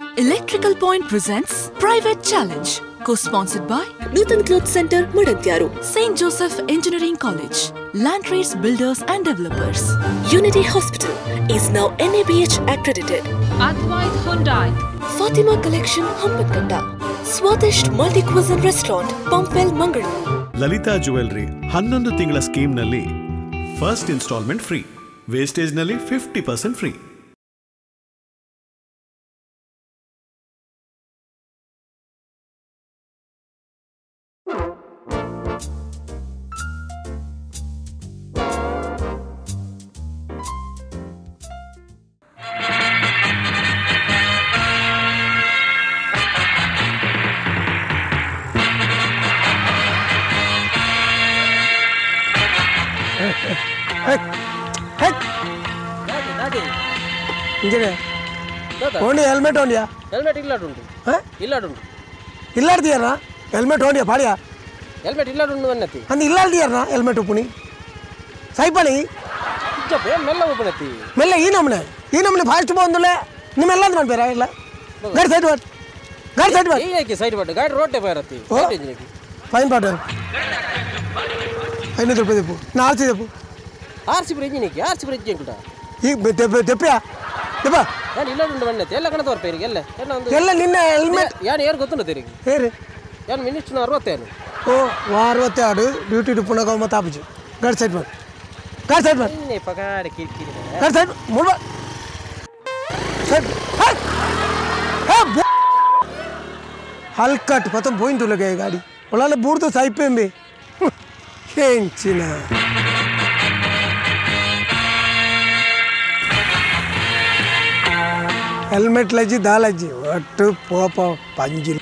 Electrical Point presents Private Challenge, co-sponsored by Nutan Cloth Center, Madantyaru, St. Joseph Engineering College, Land Trades Builders and Developers. Unity Hospital is now NABH accredited. Advait Hyundai, Fatima Collection, Hampankata, Swadhisht Multi-Cuisine Restaurant, Pumpwell, Mangalore. Lalitha jewellery 11 ತಿಂಗಳ ಸ್ಕೀಮ್ನಲ್ಲಿ first installment free, ವೇಸ್ಟೇಜ್ನಲ್ಲಿ 50% free. Helmet ಹೊಂಡಿಯಾ? Helmet ಇಲ್ಲಾಡುಂಟು. ಇಲ್ಲಾಡುಂಟು. ಇಲ್ಲಾಡ್ತೀಯಾರ helmet ಹೊಂಡಿಯಾ ಪಾಡಿಯಾ? Helmet ಇಲ್ಲಾಡುಂಟು ಅನ್ನತಿ ಅಂದ್ ಇಲ್ಲಾಡ್ತೀಯಾರ ಹೆಲ್ಮೆಟ್ ಉಪ್ಪುನಿ ಸೈಪಣಿ ಇಜ್ಜಪ್ಪೆ ಮೆಲ್ಲ ಉಪ್ಪನತಿ ಮೆಲ್ಲ ಈ ನಮ್ನೆ ಫಾಸ್ಟ್ ಬಂದಲೆ ನಿಮ್ಮೆಲ್ಲ ಮಾಡ್ಬೇರ ಇಲ್ಲ ಗಾಡಿ ಸೈಡ್ ಬಾಟ್ ಏನಕ್ಕೆ ಸೈಡ್ ಬಾಟ್ ಗಾಡಿ ರೋಟೆ ಬರತಿ ಫೈನ್ ಬಾಟ್ 500 ರೂಪಾಯಿ ದೆಪ್ಪು ನಾ ಆರ್ಸಿ ದೆಪ್ಪು ಆರ್ಸಿ ಬ್ರಿಡ್ಜಿನಿಗೆ ಆರ್ಸಿ ಬ್ರಿಡ್ಜ್ ಕೂಡ ಈಗ ತೆಪ್ಪಿಯಾ ದೆಪ್ಪ ನಾನು ಇಲ್ಲಾಡುಂಟು ಬಣ್ಣತಿ ಎಲ್ಲ ಕಣ ತೋರ್ಪೇರಿ ಎಲ್ಲ ನಿನ್ನ ಹೆಲ್ಮೆಟ್ ಯಾರು ಯಾರು ಗೊತ್ತುಂಟು ತೆರಿಗೆ ಹೇರಿ ಯಾರು ಮಿನಿಸ್ಟ್ನ 66 ಓ 66 ಡ್ಯೂಟಿ ಡುಪ್ಪುನಗ ಮತ್ತೆ ಆಪುಜಿ ಗಾಡಿ ಸೈಡ್ ಮಾಡಿ ಇನ್ನೇ ಪಗಾಡ ಕಿರಿಕಿರಿ ಗಾಡಿ ಸೈಡ್ ಮುಳ್ಬ ಸೈಡ್ हलकट पतम बोइन तो लगे गाड़ी ओला बूढ़ तो साइड पे में हेंचिना हेलमेट लजी दालजी वट पोप पंजिल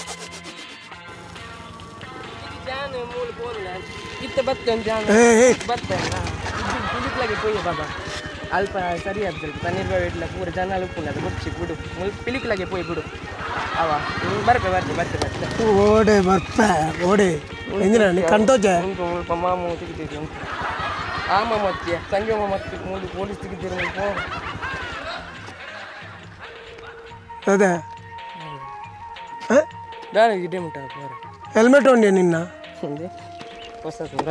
जान मूल बोलना इतने बच्चों जान बच्चे ना पुलिस लगे कोई बाबा अल्प सरी अब तनीर वेटला पूरे जनालू पुना गुप्ची गुडु पिलिक लगे पोई गुडु अवा बरपे ओडे बरपे ओडे ಎಂದಿನ ನೀ ಕಂಟೋಜೆ ಮಾಮು ತೆಗಿತೀರಿ ಆಮ ಮತ್ತೆ ಸಂಜೆ ಮತ್ತೆ ಮೂಲ ಪೊಲೀಸ್ ತೆಗಿತೀರಿ ನೀವು ಅದೇ ದಾರಿ ಗಿಡೆ ಮುಟ್ಟ ಬಾರ ಹೆಲ್ಮೆಟ್ ಹೊಂಡಿ ನಿನ್ನ ಹಿಂದೆ ಹೊಸ ದೂರ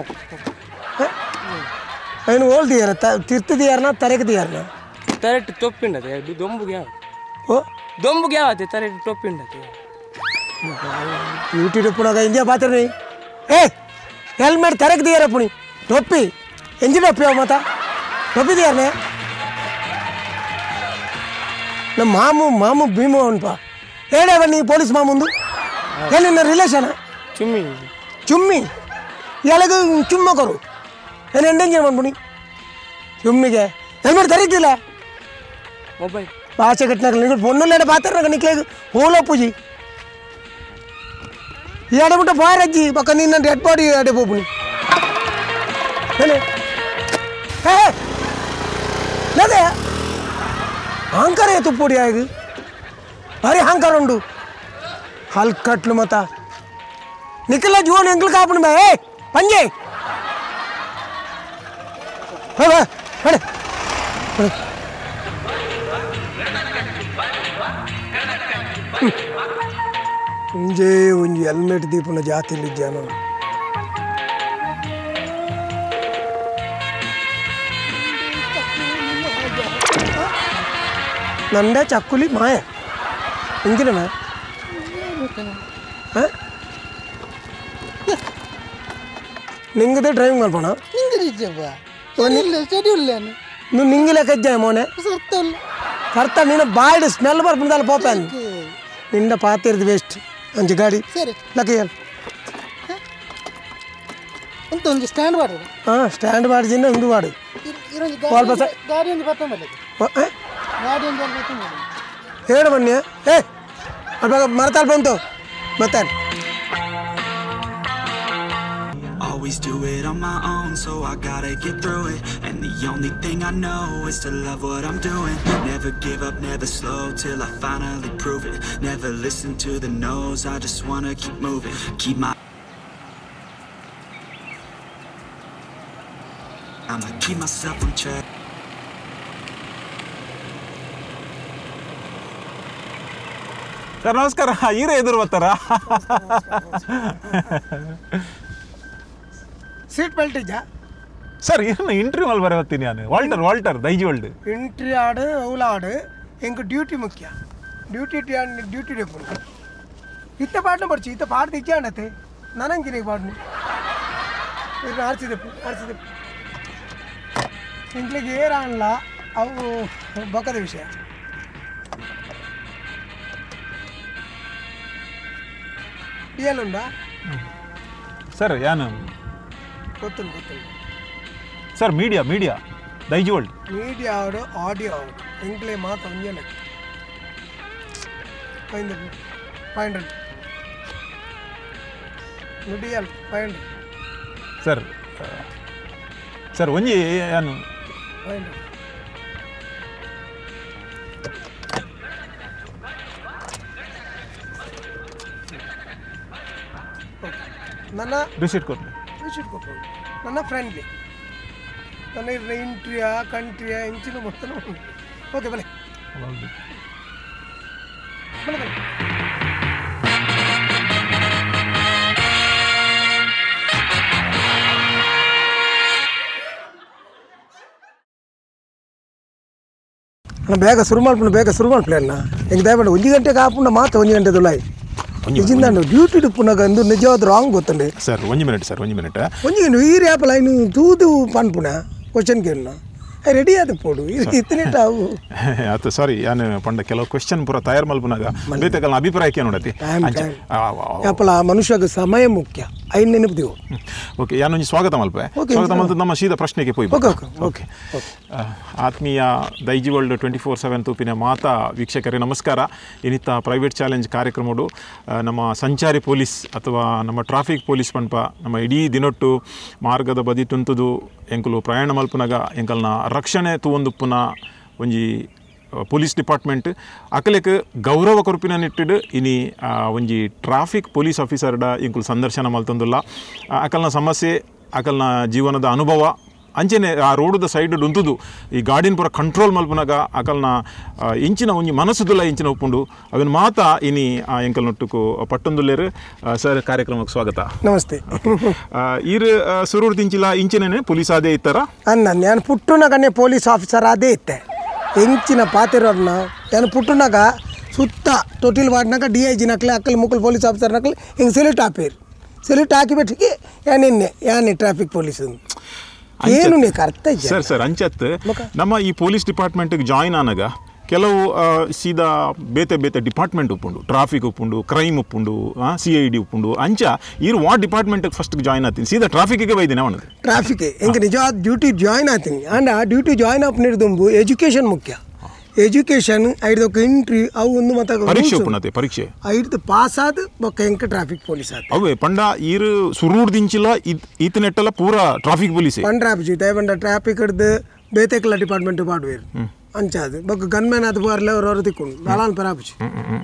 ಏನು ಓಲ್ದಿಯಾರ ತಿರ್ತಿದಿಯಾರನ ತರಗದಿಯಾರನ ತರಟ್ ತೊಪ್ಪಿಂಡದೆ ಅದು ದೊಂಬುಗೆ ಯಾವ ಓ ದೊಂಬುಗೆ ಯಾವತ್ತೆ ತರಟ್ ತೊಪ್ಪಿಂಡದೆ यूट्यूब पुनः इंडिया बात नहीं ए हेलमेट तरक दिया रे पुनी टोपी इंजन टोपी हो मता टोपी दिया ने न मामू भीमो उनपा एड़े बनी पोलिस मामुंदु ಏನು ನಿನ್ನ ರಿಲೇಷನ್ ಚುಮ್ಮಿ ಯಾಳಗ ಚುಮ್ಮ ಕರು ಏನು ಎಂಡೇಂಜರ್ ಮಾಡ್ಬಿಡಿ ಚುಮ್ಮಿಗೆ ಹೆಲ್ಮೆಟ್ ತರಿದ್ದಿಲ್ಲ ಮೊಬೈಲ್ ಭಾಷೆ ಕಟ್ಟಿನಾಗ ನಿಂಗೆ ಫೋನಲ್ಲೇ ಬಾತಾರ ನಿಕ್ಲೆಗೆ ಹೋಲೋ ಪೂಜಿ ಈ ಆಡಬಿಟ್ಟು ಬಾರಜ್ಜಿ ಪಕ್ಕ ನಿನ್ನ ಡೆಡ್ ಬಾಡಿ ಆಡೆ ಹೋಗ್ಬಿಡಿ ಹೇಳಿ ಅದೇ ಅಹಂಕಾರ ತುಪ್ಪುಡಿ ಆಗಿ ಭಾರಿ ಅಹಂಕಾರ ಉಂಡು ಹಲ್ಕಟ್ಲು ಮತ ನಿಖಿಲ ಜೀವನ ಎಂಗ್ಲು ಕಾಪಣ ಬೇ ಪಂಜೆ ಇಂಜೆ ಒಂಜಿ ಹೆಲ್ಮೆಟ್ ದೀಪನ ಜಾತಿಲಿ ಜನ ನಂದೇ ಚಕ್ಕುಲಿ ಮಾಯ ಇಂಜಿನ ಮಾ ನಿಂಗದೆ ಡ್ರೈವಿಂಗ್ ಮಾಡ್ಬೋಣ నువ్వు నింగి లెక్కెజ్జా మోనే కర్త నేను బాయిడ్ స్మెల్ పడుతుందా పోతాను నిండా పాతేది వేస్ట్ మంచి గాడి లెక్కేయాలి ಸ್ಟ್ಯಾಂಡ್ ಮಾಡಿಸಿನ ಹಿಂದು ಮಾಡಿ ಹೇಳು ಬನ್ನಿ ಅವಾಗ ಮರತಾಲ್ ಬಂತು ಮತ್ತೆ Always do it on my own, so I gotta get through it. And the only thing I know is to love what I'm doing. Never give up, never slow, till I finally prove it. Never listen to the no's, I just wanna keep moving. Keep my I'ma keep myself on track. Sir ನಮಸ್ಕಾರ. Hero ಎದುರು ಬರ್ತಾರ? Seat belt ಇದ್ಯಾ sir? ಏನು interview ಅಲ್ಲಿ ಬರತ್ತೀನಿ ನಾನು. Walter Daiji world entry ಆಡು ಅವಳ ಆಡು ಎಂಗೆ ಡ್ಯೂಟಿ ಮುಖ್ಯ. ಡ್ಯೂಟಿ ಡೆಪ್ಪು ಇತ್ತ ಪಾಡ್ನ ಪಡ್ಚಿ ಇತ್ತ ಪಾಡ್ದು ಇಚ್ಛೆ ಅಣ್ಣತೆ ನನಂಗಿನ ಪಾಡ್ನು ಆಡ್ಸಿದೆಪ್ಪು ಇಂಟ್ಲಿಗೆ ಏರ ಅನ್ಲ ಅವು ಬೊಕ್ಕದ ವಿಷಯ. ಏನುಂಡಾ ಸರ್? ಏನು ಗೊತ್ತಿಲ್ಲ ಸರ್? ಮೀಡಿಯಾ ದೈಜಿ ವರ್ಲ್ಡ್ ಮೀಡಿಯಾ ಆಡು ಆಡಿಯೋ ಆಡು ಎಂಕ್ಲೆ ಮಾತು ಅಂಜನೆ 500 ನುಡಿಯಲ್ 500 ಸರ್ ಒಂಜಿ ಏನು 500 ನನ್ನ ರಿಸೀಟ್ ಕೊಟ್ಟು ನನ್ನ ಫ್ರೆಂಡ್ಲಿ ನನ್ನ ಇಂಟ್ರಿಯಾ ಕಂಟ್ರಿಯಾ ಇಂಚಿನ ಮೊತ್ತ ಓಕೆ ಬಲೆ ಬೇಗ ಶುರು ಮಾಡ್ಪುಣ ಅಣ್ಣ ಹೆಂಗೆ ದಯಮಾಡಿ 1 ಗಂಟೆಗೆ ಹಾಪುಂಡ ಮಾತ್ರ 1 ಗಂಟೆ ದುಲಾಯಿ ನಿಜಿಂದ ಡ್ಯೂಟಿ ಪುನಗ ಎಂದು ನಿಜವಾದ ರಾಂಗ್ ಗೊತ್ತಂಡೆ ಸರ್. 1 ಮಿನಿಟ್ ಈ ರ್ಯಾಪಲ್ಲ ಇನ್ನು ತೂದು ಪನ್ಪುಣ ಕ್ವಶನ್ ಕೇಳಣ ರೆಡಿ ಆದ ಪೋಡು ಇತ್ತನೇಟ ಅವು ಆಯ್ತು. ಸಾರಿ, ನಾನು ಪಂಡ ಕೆಲವು ಕ್ವೆಶ್ಚನ್ ಪೂರ ತಯಾರು ಮಲ್ಪನಾಗ ಬೇತಕಲ್ನ ಅಭಿಪ್ರಾಯಕ್ಕೆ ನೋಡತಿ ಯಾಪಲ ಮನುಷ್ಯಗೆ ಸಮಯ ಮುಖ್ಯ ಐದು ನೆನಪು. ಓಕೆ, ಯಾನೊಂದು ಸ್ವಾಗತ ಮಲ್ಪೆ. ಸ್ವಾಗತ ಮಲ್ತದ ನಮ್ಮ ಸೀದಾ ಪ್ರಶ್ನೆಗೆ ಪೋಯ್. ಓಕೆ, ಆತ್ಮೀಯ ದೈಜಿ ವರ್ಲ್ಡ್ 24/7 ತೂಪಿನ ಮಾತಾ ವೀಕ್ಷಕರೇ ನಮಸ್ಕಾರ. ಇನ್ನಿತ್ತ ಪ್ರೈವೇಟ್ ಚಾಲೆಂಜ್ ಕಾರ್ಯಕ್ರಮಡು ನಮ್ಮ ಸಂಚಾರಿ ಪೊಲೀಸ್ ಅಥವಾ ನಮ್ಮ ಟ್ರಾಫಿಕ್ ಪೊಲೀಸ್ ಪಂಪ ನಮ್ಮ ಇಡೀ ದಿನೊಟ್ಟು ಮಾರ್ಗದ ಬದಿ ತುಂತುದು ಎಂಕಲು ಪ್ರಯಾಣ ಮಲ್ಪನಾಗ ಎಂಕಲ್ನ ರಕ್ಷಣೆ ತೂವೊಂದುಪ್ಪುನ ಒಂಜಿ ಪೊಲೀಸ್ ಡಿಪಾರ್ಟ್ಮೆಂಟ್ ಅಕಲೆಕ್ ಗೌರವ ಕೊರಪಿನ ನಿಟ್ಟಿಡು ಇನಿ ಒಂಜಿ ಟ್ರಾಫಿಕ್ ಪೊಲೀಸ್ ಆಫೀಸರ್ಡ ಇಂಕುಲು ಸಂದರ್ಶನ ಮಲ್ತಂದುಲ್ಲ. ಅಕಲ್ನ ಸಮಸ್ಯೆ, ಅಕಲ್ನ ಜೀವನದ ಅನುಭವ ಅಂಚೆನೆ ಆ ರೋಡದ ಸೈಡ್ ಉಂತುದು ಈ ಗಾಡಿನ ಪೂರ ಕಂಟ್ರೋಲ್ ಮಲ್ಪನಾಗ ಅಕಲ್ನ ಇಂಚಿನ ಒಂಜಿ ಮನಸ್ಸುದುಲ್ಲ ಇಂಚಿನ ಉಪ್ಪುಂಡು ಅವನ್ ಮಾತಾ ಇನಿ ಎಂಕಲ್ ನೊಟ್ಟುಕು ಪಟ್ಟೊಂದುಲ್ಲೇರು. ಸರ್, ಕಾರ್ಯಕ್ರಮಕ್ಕೆ ಸ್ವಾಗತ. ನಮಸ್ತೆ. ಈರು ಸುರೂರು ತಿಂಚಿಲ ಇಂಚಿನೇ ಪೊಲೀಸ್ ಅದೇ ಇತ್ತಾರ ಅನ್ನ ನಾನು ಪುಟ್ಟುನಾಗನೇ ಪೊಲೀಸ್ ಆಫೀಸರ್ ಅದೇ ಇತ್ತೆ ಎಂಚಿನ ಪಾತಿರೋರ್ನ ನಾನು ಪುಟ್ಟುನಾಗ ಸುತ್ತ ಟೋಟಲ್ ವಾರ್ಡ್ನಾಗ DIG ನಕ್ಲೆ ಅಕ್ಕಲ್ ಮುಕ್ಕಲ್ ಪೊಲೀಸ್ ಆಫೀಸರ್ ನಕ್ಲೆ ಹಿಂಗೆ ಸೆಲ್ಯೂಟ್ ಹಾಕಿಬಿಟ್ಟಿಗೆ ಯಾನೇ ಟ್ರಾಫಿಕ್ ಪೊಲೀಸ್ ಏನು ನೀ ಅರ್ಥ ಇದೆ ಸರ್. ಅಂಚತ್ ನಮ್ಮ ಈ ಪೊಲೀಸ್ ಡಿಪಾರ್ಟ್ಮೆಂಟ್ಗೆ ಜಾಯಿನ್ ಆನಾಗ ಕೆಲವು ಸೀದಾ ಬೇತೆ ಡಿಪಾರ್ಟ್ಮೆಂಟ್ ಉಪ್ಪುಂಡು. ಟ್ರಾಫಿಕ್ ಉಪ್ಪುಂಡು, ಕ್ರೈಮ್ ಉಪ್ಪುಂಡು, CID ಉಪ್ಪುಂಡು. ಅಂಚ ಈರು ವಾಟ್ ಡಿಪಾರ್ಟ್ಮೆಂಟ್ಗೆ ಫಸ್ಟ್ ಜಾಯಿನ್ ಆತೀನಿ? ಸೀದಾ ಟ್ರಾಫಿಕ್ಗೆ ಬೈದಿನ ಅವನದು ಟ್ರಾಫಿಕ್ ಹೆಂಗೆ ನಿಜವಾದ ಡ್ಯೂಟಿ ಜಾಯಿನ್ ಆತೀನಿ ಅಂಡ್ ಆ ಡ್ಯೂಟಿ ಜಾಯಿನ್ ಆಪ್ ನೀಡಿದಂಬು ಎಜುಕೇಷನ್ ಮುಖ್ಯ. ಎಜುಕೇಷನ್ ಐದಕ್ಕೆ ಎಂಟ್ರಿ ಅವು ಒಂದು ಮತ್ತೆ ಪರೀಕ್ಷೆ ಉಪ್ಪುನತೆ ಪರೀಕ್ಷೆ ಐದು ಪಾಸ್ ಆದ ಬೊಕ್ಕ ಎಂಕ ಟ್ರಾಫಿಕ್ ಪೊಲೀಸ್ ಆದ ಅವೇ ಪಂಡ ಈರು ಸುರೂರು ದಿಂಚಿಲ ಈತ ನೆಟ್ಟಲ್ಲ ಪೂರ ಟ್ರಾಫಿಕ್ ಪೊಲೀಸ್ ಪಂಡ್ರಾಪಿಜಿ ದಯಪಂಡ ಟ್ರಾಫಿಕ್ ಹಿಡ್ದು ಬೇತೆಕಲ್ಲ ಡಿಪಾರ್ಟ್ಮೆಂಟ್ ಪಾಡುವೇರು ಅಂಚಾದು ಬೊಕ್ಕ ಗನ್ಮ್ಯಾನ್ ಅದು ಬಾರ್ಲೆ ಅವ್ರವ್ರು ತಿಕ್ಕೊಂಡು ದಾಳಾನ್ ಪರಾಪಿಜಿ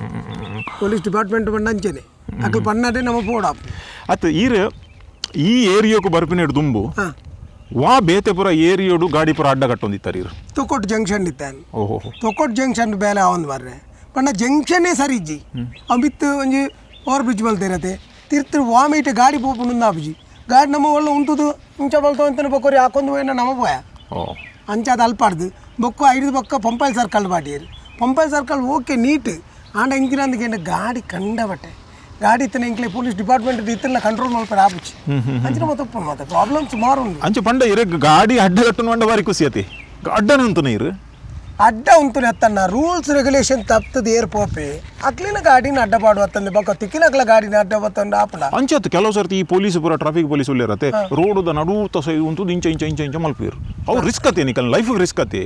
ಪೊಲೀಸ್ ಡಿಪಾರ್ಟ್ಮೆಂಟ್ ಪಂಡ ಅಂಚೆನೆ ಅಕ್ಕಲ್ ಪಣ್ಣಾಟೆ ನಮ್ಮ ಪೋಡಾಪ್ ಅತ್ತು ಈರು ಈ ಏರಿಯಾಕು ಬರ್ಪಿನ ದುಂಬು ವಾ ಬೇತೆ ಪುರ ಏರಿಯೋಡು ಗಾಡಿ ಪುರ ಅಡ್ಡ ಕಟ್ಟೊಂದಿತ್ತಾರೆ ಇರು ತೊಕೊಟ್ಟು ಜಂಕ್ಷನ್ ಇತ್ತಾನೆ. ತೊಕೊಟ್ಟು ಜಂಕ್ಷನ್ ಬೇಲೆ ಅವಂದು ಬರ್ರೆ ಪಂಡ ಜಂಕ್ಷನ್ನೇ ಸರಿ ಇಜ್ಜಿ ಅವಿತ್ತು ಒಂಜಿ ಓವರ್ ಬ್ರಿಡ್ಜ್ ಬಲ್ತಿರತ್ತೆ ತಿರ್ತಿರು ವಾಮಿಟ್ ಗಾಡಿ ಪೋಪು ಆಪುಜಿ ಗಾಡಿ ನಮ್ಮ ಒಳ್ಳೆ ಉಂಟುದು ಇಂಚ ಬಲ್ತು ಅಂತಾನೆ ಬೊಕ್ಕೋರಿ ಹಾಕೊಂಡು ಹೋಯ್ನ ನಮ್ಮ ಪೋಯ ಅಂಚಾದ ಅಲ್ಪಾಡ್ದು ಬೊಕ್ಕ ಐದು ಬೊಕ್ಕ ಪಂಪೈಲ್ ಸರ್ಕಲ್ ಬಾಟಿಯರು ಪಂಪೈಲ್ ಸರ್ಕಲ್ ಓಕೆ ನೀಟ್ ಆಂಡ ಇಂಚಿನ ಅಂದಕ್ಕೆ ಗಾಡಿ ಕಂಡ ಬಟ್ಟೆ ಗಾಡಿ ಇತ್ತನೆ ಇಂಕ್ಲೆ ಪೊಲೀಸ್ ಡಿಪಾರ್ಟ್ಮೆಂಟ್ ಇತ್ತಲ್ಲ ಕಂಟ್ರೋಲ್ ಮಾಡ್ತಾರೆ ಆಪುಚಿ ಅಂಚಿನ ಮತ್ತೆ ಪ್ರಾಬ್ಲಮ್ ಸುಮಾರು ಉಂಟು ಅಂಚೆ ಪಂಡ ಇರ ಗಾಡಿ ಅಡ್ಡ ಕಟ್ಟುನ ಮಂಡ ಬಾರಿ ಖುಷಿಯತಿ ಅಡ್ಡನ ಉಂಟು ಇರು ಅಡ್ಡ ಉಂಟು ಎತ್ತನ್ನ ರೂಲ್ಸ್ ರೆಗ್ಯುಲೇಷನ್ ತಪ್ಪದ ಏರ್ ಪೋಪೆ ಅಕ್ಲಿನ ಗಾಡಿನ ಅಡ್ಡ ಪಾಡುವತ್ತಂದೆ ಬೊಕ್ಕ ತಿಕ್ಕಿನಕ್ಲ ಗಾಡಿನ ಅಡ್ಡ ಬತ್ತಂದ ಆಪಲ ಅಂಚತ್ ಕೆಲವು ಸರ್ತಿ ಈ ಪೊಲೀಸ್ ಪೂರ ಟ್ರಾಫಿಕ್ ಪೊಲೀಸ್ ಉಳ್ಳಿರತ್ತೆ ರೋಡದ ನಡುತ್ತ ಸೈ ಉಂಟು ಇಂಚ ಮಲ್ಪಿರು ಅವ್ರು ರಿಸ್ಕ್ ಅತ್ತೆ ನಿಕಲ್ ಲೈಫ್ ರಿಸ್ಕ್ ಅತ್ತೆ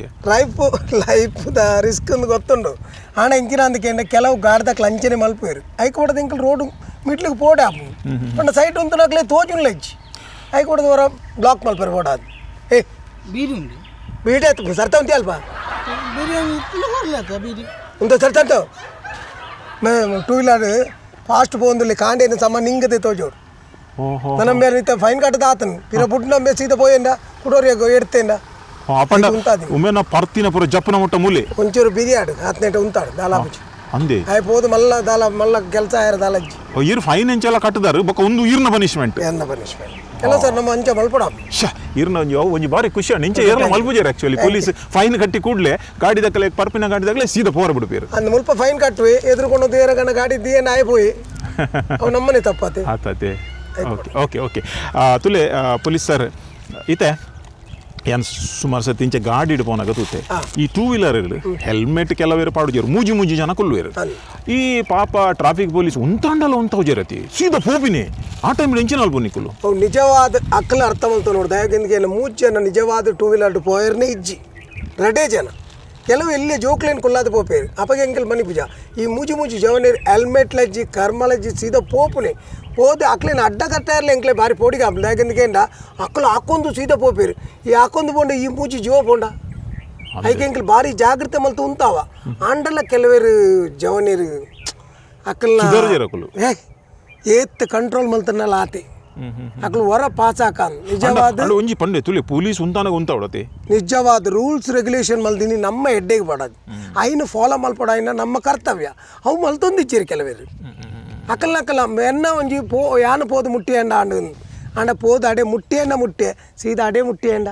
ಲೈಫ್ದ ರಿಸ್ಕ್ ಅಂತ ಗೊತ್ತುಂಡು ಹಣ ಇಂಕಿನ ಅಂದಕ್ಕೆ ಕೆಲವು ಗಾಡಿದಕ್ಲ ಅಂಚನೆ ಮಲ್ಪಿರು ಐಕ್ ಕೊಡದ ಇಂಕಲ್ ರೋಡು ಮಿಟ್ಲಿಗೆ ಪೋಡೆ ಆಪು ಪಂಡ ಸೈಟ್ ಉಂಟು ನಕ್ಲೆ ತೋಜುನ್ ಲಜ್ಜಿ ಐಕ್ ಕೊಡದ ಹೊರ ಬ್ಲಾಕ್ ಮಲ್ಪರು ಪೋಡಾದು ಏ ಬೀಡಿ ಉಂಟು ಬೀಡಿ ಆಯ್ತು ಸರ್ತ ಉಂಟಿ ಅಲ್ಪ ಬಿರಿಯಾನಿ ಬೀಡಿ ಉಂಟ ಸರ್ತ ಟೂ ವೀಲರ್ ಫಾಸ್ಟ್ పోందులే కాండేన సమ నింగదే తోజోడు మనం మేర నిత ఫైన్ కట్టద ఆతను పిర బుడ్న మే సీదా పోయింద కుడోరియగో ఎడ్తేంద ಅಪ್ಪಂಡ ಒಮ್ಮೆ ನಾ ಪರ್ತಿನ ಪುರ ಜಪ್ಪನ ಮುಟ್ಟ ಮೂಲೆ ಒಂಚೂರು ಬಿರಿಯಾಡು ಆತನೇಟ ಉಂತಾಡು ದಾಲಾಪುಚಿ ಅಂದೆ అయిపోదు మళ్ళా ಕೆಲಸ ಆಯ್ರ ದಾಲಜ್ಜಿ ಇರ್ ಫೈನ್ ಎಂಚೆಲ್ಲ ಕಟ್ಟದಾರು ಬೊಕ್ಕ ಒಂದು ಇರ್ನ ಪನಿಷ್ಮೆಂಟ್ ಎಲ್ಲ ಸರ್ ನಮ್ಮ ಅಂಚೆ ಮಲ್ಪಡ ಇರ್ನ ಒಂಜಿ ಬಾರಿ ಖುಷಿ ನಿಂಚೆ ಏರ್ಲ ಮಲ್ಪುಜಾರ ಆಕ್ಚುಲಿ ಪೊಲೀಸ್ ಫೈನ್ ಕಟ್ಟಿ ಕೂಡ್ಲೆ ಗಾಡಿ ದಕ್ಕಲೆ ಪರ್ಪಿನ ಗಾಡಿ ದಕ್ಕಲೆ ಸೀದಾ ಪೋರ ಬಿಡ್ಪೇರು ಅಂದ್ ಮುಲ್ಪ ಫೈನ್ ಕಟ್ಟುವೆ ಎದುರುಕೊಂಡು ದೇರ ಗಣ ಗಾಡಿ ದಿಯೇ ನಾಯ್ಪೋಯಿ ಅವು ನಮ್ಮನೆ ತಪ್ಪಾತೆ ಆತಾತೆ ಓಕೆ ಓಕೆ ತುಲೆ ಪೊಲೀಸ್ ಸರ್ ಈತೆ ಏನು ಸುಮಾರು ಸತಿ ಇಂಚೆ ಗಾಡಿ ಇಡ್ಬೋನಾಗ ತೂತೆ ಈ ಟೂ ವೀಲರ್ಗಳು ಹೆಲ್ಮೆಟ್ ಕೆಲವೇರು ಪಾಡುಜರು ಮೂಜಿ ಜನ ಕೊಲ್ಲುವೇರು ಈ ಪಾಪ ಟ್ರಾಫಿಕ್ ಪೊಲೀಸ್ ಉಂತಾಂಡಲ್ಲ ಉಂತ ಹೋಜರತಿ ಸೀದಾ ಪೋಪಿನೇ ಆ ಟೈಮ್ ಎಂಚಿನ ಅಲ್ಬೋ ನಿಕ್ಕಲು ನಿಜವಾದ ಅಕ್ಕಲ ಅರ್ಥ ಮಾಡ್ತಾವ ನೋಡ್ದ ಯಾಕೆಂದ್ರೆ ಮೂಜ್ ಜನ ನಿಜವಾದ ಟೂ ವೀಲರ್ ಪೋಯರ್ನೇ ಇಜ್ಜಿ ರಡೇ ಜನ ಕೆಲವು ಎಲ್ಲಿ ಜೋಕ್ಲೇನ್ ಕೊಲ್ಲಾದ ಪೋಪೇರು ಅಪ್ಪಗೆ ಎಂಕಲ್ ಮನಿ ಪೂಜಾ ಈ ಮೂಜಿ ಜವನೇರು ಹೆಲ್ಮೆಟ್ ಲಜ್ಜಿ ಕರ್ಮಲಜ್ಜಿ ಸೀದಾ ಪೋಪುನೇ ಹೋದೆ ಅಕ್ಲೇನು ಅಡ್ಡ ಕಟ್ಟಾಯಿರಲಿ ಎಂಕ್ಲೆ ಬಾರಿ ಪೋಡಿಗೆ ಹಾಪ್ಲ ಯಾಕೆಂದ್ರೆ ಅಕ್ಕಲು ಹಾಕೊಂಡು ಸೀದಾ ಪೋಪೇರು ಈ ಹಾಕೊಂಡು ಪೋಂಡ ಈ ಮೂಜಿ ಜೀವ ಪೋಂಡ ಐಕೆ ಎಂಕಲ್ ಬಾರಿ ಜಾಗ್ರತೆ ಮಲ್ತು ಉಂತಾವ ಆಂಡಲ್ಲ ಕೆಲವೇರು ಜವನೇರು ಅಕ್ಕಲ್ನ ಏತ್ ಕಂಟ್ರೋಲ್ ಮಲ್ತನಲ್ಲ ಆತೆ ಅಕ್ಲು ಹೊರ ಪಾಸ್ ಹಾಕನ್ ನಿಜವಾದ ಒಂಜಿ ಪಂಡೆ ತುಲೆ ಪೊಲೀಸ್ ಉಂತಾನ ಉಂತಾವಡತೆ ನಿಜವಾದ ರೂಲ್ಸ್ ರೆಗ್ಯುಲೇಷನ್ ಮಲ್ದಿನಿ ನಮ್ಮ ಹೆಡ್ಡೆಗೆ ಪಡೋದು ಐನು ಫಾಲೋ ಮಲ್ಪಡ ಐನ ನಮ್ಮ ಕರ್ತವ್ಯ ಅವು ಮಲ್ತೊಂದಿಚ್ಚೇರಿ ಕೆಲವೇರು ಅಕ್ಕಲ್ನಕ್ಕಲ್ಲ ಎನ್ನ ಒಂಜಿ ಯಾನು ಪೋದು ಮುಟ್ಟಿ ಎಂಡ ಆಂಡ ಪೋದು ಅಡೆ ಮುಟ್ಟಿ ಎಂಡ ಮುಟ್ಟೆ ಸೀದಾ ಅಡೆ ಮುಟ್ಟಿ ಎಂಡ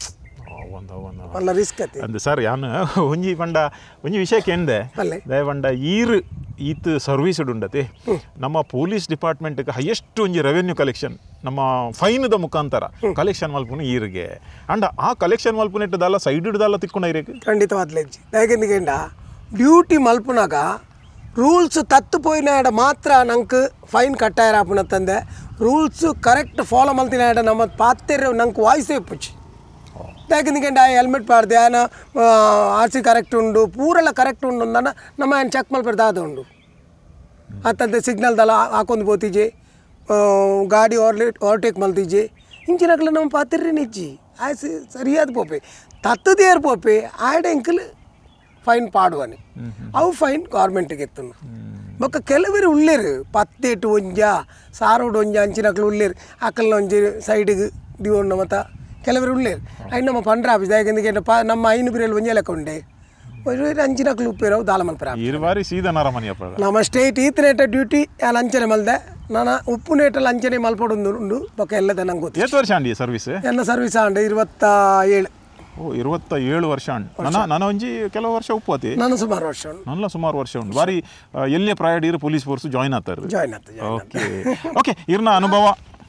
ರಿಸ್ಕ್ ಅತಿ ಅಂದ್ ಸರ್ ಯಾನು ಒಂಜಿ ಪಂಡ ಒಂಜಿ ವಿಷಯಕ್ಕೆ ಎಂದೆ ದಯ ಪಂಡ ಈತ್ ಸರ್ವೀಸ್ ಉಂಡತೆ ನಮ್ಮ ಪೊಲೀಸ್ ಡಿಪಾರ್ಟ್ಮೆಂಟ್ಗೆ ಹೈಯೆಸ್ಟ್ ಒಂಜಿ ರೆವೆನ್ಯೂ ಕಲೆಕ್ಷನ್ ನಮ್ಮ ಫೈನ್ದ ಮುಖಾಂತರ ಕಲೆಕ್ಷನ್ ಮಲ್ಪುನ ಈರ್ಗೆ ಅಂಡ ಆ ಕಲೆಕ್ಷನ್ ಮಲ್ಪುನ ಇಟ್ಟದಲ್ಲ ಸೈಡ್ ಇಡ್ದಲ್ಲ ತಿಕ್ಕೊಂಡ ಇರಕ್ಕೆ ಖಂಡಿತವಾದ್ಲೆಜ್ಜಿ ಯಾಕೆಂದ್ರೆ ಡ್ಯೂಟಿ ಮಲ್ಪುನಾಗ ರೂಲ್ಸ್ ತತ್ತು ಪೋಯಿನ ಮಾತ್ರ ನಂಗೆ ಫೈನ್ ಕಟ್ಟಾಯರ ಆಪುನ ತಂದೆ ರೂಲ್ಸ್ ಕರೆಕ್ಟ್ ಫಾಲೋ ಮಲ್ತಿನ ನಮ್ಮ ಪಾತ್ರೆ ನಂಗೆ ವಾಯ್ಸೇ ಪುಚ್ಚಿ ಯಾಕೆಂದ್ರೆ ಹೆಲ್ಮೆಟ್ ಪಾಡ್ದೆ ಆನ ಆರ್ ಸಿ ಕರೆಕ್ಟ್ ಉಂಡು ಪೂರೆಲ್ಲ ಕರೆಕ್ಟ್ ಉಂಡು ಅಂದನ ನಮ್ಮ ಏನು ಚೆಕ್ ಮಲ್ಪಡ್ದು ಅದು ಉಂಡು ಅತ್ತಂತೆ ಸಿಗ್ನಲ್ದಲ್ಲ ಹಾಕೊಂಡು ಬೋತಿಜೆ ಗಾಡಿ ಓವರ್ಟೇಕ್ ಮಲ್ತಿಜೆ ಇಂಚಿನಕ್ಲ ನಮ್ಮ ಪಾತ್ರೆ ನಿಜ್ಜಿ ಆಯ್ಸಿ ಸರಿಯಾದ ಪೋಪೆ ತತ್ತದೇರ್ ಪೋಪೆ ಆಡ ಎಂಕಲ್ ಫೈನ್ ಪಾಡುವನಿ ಅವು ಫೈನ್ ಗೌರ್ಮೆಂಟ್ಗೆ ಎತ್ತನು ಬೊಕ್ಕ ಕೆಲವರು ಉಳ್ಳೇರು ಪತ್ತೇಟು ಒಂಜ ಸಾರೋಡು ಒಂಜ ಅಂಚಿನಕ್ಲು ಉಳ್ಳೇರು ಅಕ್ಕಲ್ನ ಒಂಜಿ ಸೈಡಿಗೆ ದಿವಣ್ಣ ಮತ ಕೆಲವರು ಉಳ್ಳೇರು ಅಯ್ಯ ನಮ್ಮ ಪಂಡ್ರ ಆಫೀಸ್ ಯಾಕೆಂದ್ರೆ ನಮ್ಮ ಐನು ಬಿರಿಯಲ್ಲಿ ಒಂಜೆ ಲೆಕ್ಕ ಉಂಡೆ ಅಂಚಿನಕ್ಲು ಉಪ್ಪೇರವು ದಾಲ ಮಲ್ಪರ ನಮ್ಮ ಸ್ಟೇಟ್ ಈತನೇಟ ಡ್ಯೂಟಿ ಅಲ್ಲಿ ಅಂಚನೆ ಮಲ್ದೆ ನಾನು ಉಪ್ಪು ನೇಟಲ್ಲಿ ಅಂಚನೆ ಮಲ್ಪಡೊಂದು ಉಂಡು ಬೊಕ್ಕ ಎಲ್ಲದ ನಂಗೆ ಗೊತ್ತು ಎಷ್ಟು ವರ್ಷ ಅಂಡಿ ಸರ್ವಿಸ್ ಎನ್ನ ಸರ್ವಿಸ್ ಆಂಡೆ 27 27 ವರ್ಷ ನಾನು ಒಂಜಿ ಕೆಲವು ವರ್ಷ ಉಪ್ಪುವತಿ ನಾನು ಸುಮಾರು ವರ್ಷ ನನ್ನ ಸುಮಾರು ವರ್ಷ ಉಂಟು ಬಾರಿ ಎಲ್ಲೇ ಪ್ರಾಯಡ್ ಇರು ಪೊಲೀಸ್ ಫೋರ್ಸ್ ಜಾಯ್ನ್ ಆಗ್ತಾರೆ ಓಕೆ ಓಕೆ ಇರ್ನ ಅನುಭವ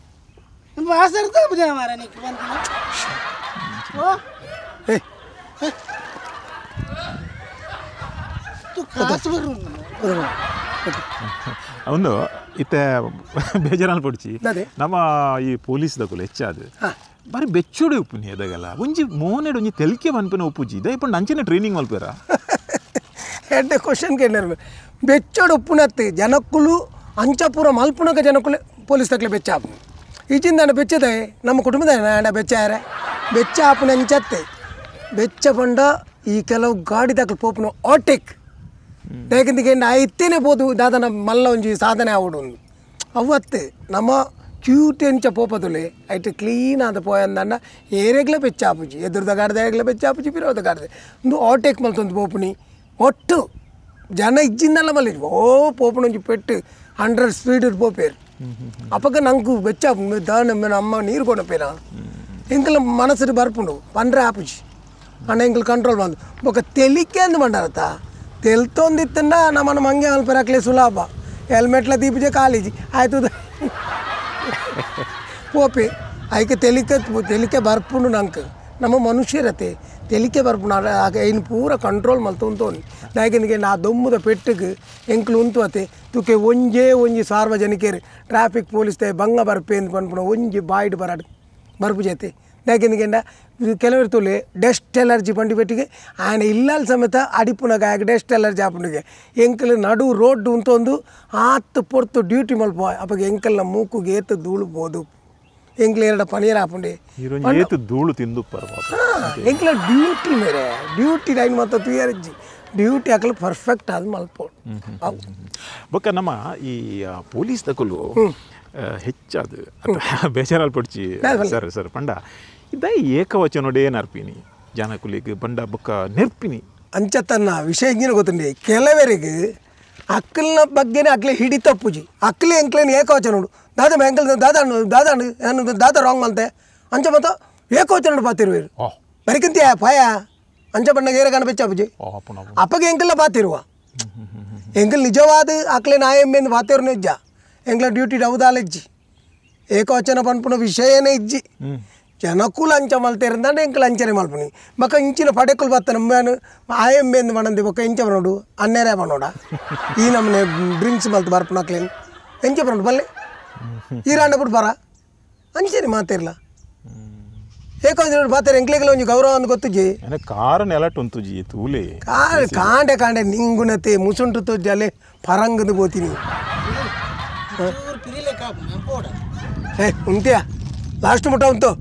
ಒಂದು ಇತ್ತೆ ಬೇಜಾರಲ್ಲಿ ಪಡ್ಚಿ ನಮ್ಮ ಈ ಪೊಲೀಸ್ ದಕ್ಕಲು ಹೆಚ್ಚಾದ ಬಾರಿ ಬೆಚ್ಚೋಡೆ ಉಪ್ಪುನಿ ಎದಾಗಲ್ಲ ಒಂಜಿ ಮೋನೆಡ್ ಒಂಜಿ ತೆಲ್ಕೆ ಮನ್ಪಿನ ಉಪ್ಪುಜಿ ದಯಪಂಡು ಅಂಚಿನ ಟ್ರೈನಿಂಗ್ ಮಲ್ಪೇರ ಎಡ್ಡೆ ಕ್ವಶನ್ ಕೇಳಿರ್ಬೆ ಬೆಚ್ಚೋಡು ಉಪ್ಪುನತ್ತೆ ಜನಕ್ಕುಲು ಅಂಚಪುರ ಮಲ್ಪುನಕ ಜನಕ್ಕುಲು ಪೊಲೀಸ್ ತಕ್ಕಲೆ ಬೆಚ್ಚ ಆಪು ಈಚಿಂದ ಬೆಚ್ಚದೆ ನಮ್ಮ ಕುಟುಂಬದ ಬೆಚ್ಚ ಯಾರೆ ಬೆಚ್ಚ ಆಪುನ ಅಂಚತ್ತೆ ಬೆಚ್ಚ ಪಂಡ ಈ ಕೆಲವು ಗಾಡಿ ತಕ್ಕಲು ಪೋಪುನ ಓಟೆಕ್ ಯಾಕೆಂದ್ರೆ ಐತೇನೆ ಬೋದು ದಾದನ ಮಲ್ಲ ಒಂಜಿ ಸಾಧನೆ ಆವಡು ಅವತ್ತೆ ನಮ್ಮ ಕ್ಯೂಟ್ ಎಂಚ ಪೋಪದುಲೆ ಐಟು ಕ್ಲೀನ್ ಆದ ಪೋಯಂದಣ್ಣ ಏರೆಗ್ಲ ಬೆಚ್ಚಾಪುಜಿ ಎದುರದ ಗಾಡ್ದೆ ಬೆಚ್ಚಾಪುಜಿ ಪಿರೋದ ಗಾಡ್ದೆ ಒಂದು ಓಟೆಕ್ ಮಲ್ತೊಂದು ಪೋಪುನಿ ಒಟ್ಟು ಜನ ಇಜ್ಜಿಂದಲ್ಲ ಮಲ್ಲಿ ಪೋಪುಣ ಒಂಜಿ ಪೆಟ್ಟು 100 ಸ್ಪೀಡ್ ಪೋಪೇರು ಅಪ್ಪಗ ನಂಗೆ ಬೆಚ್ಚಾಪು ದಾನ ಅಮ್ಮ ನೀರು ಕೊಡಪೇನ ಎಂಕಲ ಮನಸ್ಸು ಬರ್ಪುಂಡು ಪಂಡ್ರೆ ಆಪುಜಿ ಅಣ್ಣ ಎಂಕಲ್ ಕಂಟ್ರೋಲ್ ಬಂದು ಬೊಕ್ಕ ತೆಲಿಕೆ ಅಂದು ಮಂಡಾರತ್ತ ತೆಲ್ತೊಂದಿತ್ತಂಡ ನಮ್ಮನ್ನು ಮಂಗೆ ಅಲ್ಪರಾಕ್ಲೆ ಸುಲಭ ಹೆಲ್ಮೆಟ್ಲ ದೀಪಿಜೆ ಕಾಲೇಜಿ ಆಯ್ತು ಪೋಪೆ ಐಕೆ ತೆಲಿಕೆ ಬರ್ಪುಂಡು ನಂಗೆ ನಮ್ಮ ಮನುಷ್ಯರತೆ ತೆಲಿಕೆ ಬರ್ಪುಂಡು ಐನು ಪೂರ ಕಂಟ್ರೋಲ್ ಮಲ್ತು ಉಂತೋನಿ ಯಾಕೆಂದ್ರೆ ನಾ ದೊಮ್ಮದ ಪೆಟ್ಟಿಗೆ ಎಂಕ್ಲು ಉಂತುವತೆ ತುಕೆ ಒಂಜಿ ಸಾರ್ವಜನಿಕರು ಟ್ರಾಫಿಕ್ ಪೊಲೀಸ್ ಬಂಗ ಬರ್ಪೆ ಅಂತ ಪನ್ಪುಣ ಒಂಜಿ ಬಾಯ್ಡ್ ಬರ್ಪು ಜತೆ ಯಾಕೆಂದ್ರೆ ಕೆಲವರು ತೊಲೆ ಡಸ್ಟ್ ಎಲರ್ಜಿ ಪಂಡಿ ಪೆಟ್ಟಿಗೆ ಆಯ್ನ ಇಲ್ಲಲ್ಲಿ ಸಮೇತ ಅಡಿಪುನಾಗ ಆಗ ಡಸ್ಟ್ ಎಲರ್ಜಿ ಆಪುಂಡಿಗೆ ಎಂಕಲ್ ನಡು ರೋಡ್ ಉಂತೊಂದು ಆತ್ತು ಪೊರ್ತು ಡ್ಯೂಟಿ ಮಲ್ಪ ಅಪ್ಪಗೆ ಎಂಕಲ್ನ ಮೂಕುಗೆ ಏತು ಧೂಳುಬೋದು ಎಂಕ್ಲ ಎರಡು ಪನೀರ್ ಹಾಪುಂಡೆ ಧೂಳು ತಿಂದು ಎಂಕ್ಲ ಡ್ಯೂಟಿ ಮೇರೆ ಡ್ಯೂಟಿ ಲೈನ್ ಮತ್ತು ತುಯರ್ಜಿ ಡ್ಯೂಟಿ ಹಾಕಲು ಪರ್ಫೆಕ್ಟ್ ಆದ ಮಲ್ಪೋಡು ಬೊಕ್ಕ ನಮ್ಮ ಈ ಪೊಲೀಸ್ ತಕಲು ಹೆಚ್ಚಾದ ಬೇಜಾರಲ್ಲಿ ಪಡ್ಚಿ ಸರ್ ಪಂಡ ಇದ ಏಕವಚನೋಡೇ ನರ್ಪಿನಿ ಜನಕುಲಿಗೆ ಬಂಡ ಬೊಕ್ಕ ನೆರ್ಪಿನಿ ಅಂಚತನ್ನ ವಿಷಯ ಏನು ಗೊತ್ತುಂಡೆ ಕೆಲವರಿಗೆ ಅಕ್ಕಲ್ನ ಬಗ್ಗೆನೇ ಅಕ್ಲೆ ಹಿಡಿ ತಪ್ಪುಜಿ ಅಕ್ಲೆ ಎಂಕ್ಲೇನು ಏಕವಚನೋಡು ದಾದ ಎಂಕಲ್ ದಾದ ರಾಂಗ್ ಮಲ್ತೆ ಅಂಚ ಮತ್ತ ಏಕವಚನೋಡು ಪಾತಿರುವರು ಬರಿಕಂತೀಯ ಪಾಯ ಅಂಚ ಬಣ್ಣಗೆ ಏರ ಕಣಬೆಚ್ಚಪ್ಪುಜಿ ಅಪ್ಪಗೆ ಎಂಕಲ್ನ ಪಾತಿರುವ ಎಂಕಲ್ ನಿಜವಾದ ಅಕ್ಲೆ ನಾಯೆಂಬೆಂದು ಪಾತಿರು ನಿಜ ಎಂಕ್ಲ ಡ್ಯೂಟಿ ಡೌದಾಲೆಜ್ಜಿ ಏಕವಚನ ಪನ್ಪುನ ವಿಷಯನೇ ಇಜ್ಜಿ ಜನಕ್ಕೂ ಅಂಚ ಮಲ್ತಿರಂದ್ರೆ ಎಂಕಲ್ ಅಂಚನೆ ಮಲ್ಪನಿ ಮಕ್ಕ ಇಂಚಿನ ಪಡೆಕುಲು ಬತ್ತ ನಮ್ಮನು ಆಯೆಂಬೆಂದು ಮಣಂದಿ ಬೊಕ್ಕ ಎಂಚ ಬರೋಡು ಅನ್ನೇರೇ ಬಣ್ಣೋಡ ಈ ನಮ್ಮನೆ ಡ್ರಿಂಕ್ಸ್ ಮಲ್ತು ಬರ್ಪುನ ಅಕ್ಲೇನು ಎಂಚ ಬರೋಡು ಬಲ್ಲೆ ಈ ರಾಂಡ ಬಿಟ್ಟು ಬರ ಅಂಚನೆ ಮಾತಿರಲ್ಲ ಏಕವಚನ ಪಾತಾರೆ ಎಂಕ್ಲೆಗಳ ಒಂದು ಗೌರವ ಅಂತ ಗೊತ್ತುಜಿ ಕಾರಣ ಎಲಟ್ ಉಂತುಜಿ ತೂಲೆ ಕಾಂಡೆ ಕಾಂಡೆ ನಿಂಗುನತೆ ಮುಸುಂಟು ತುಜ್ಜಿ ಅಲ್ಲೇ ಪರಂಗದು ಬೋತೀನಿ ಉಂತ್ಯಾ ಲಾಸ್ಟ್ ಮುಟ್ಟ ಉಂಟು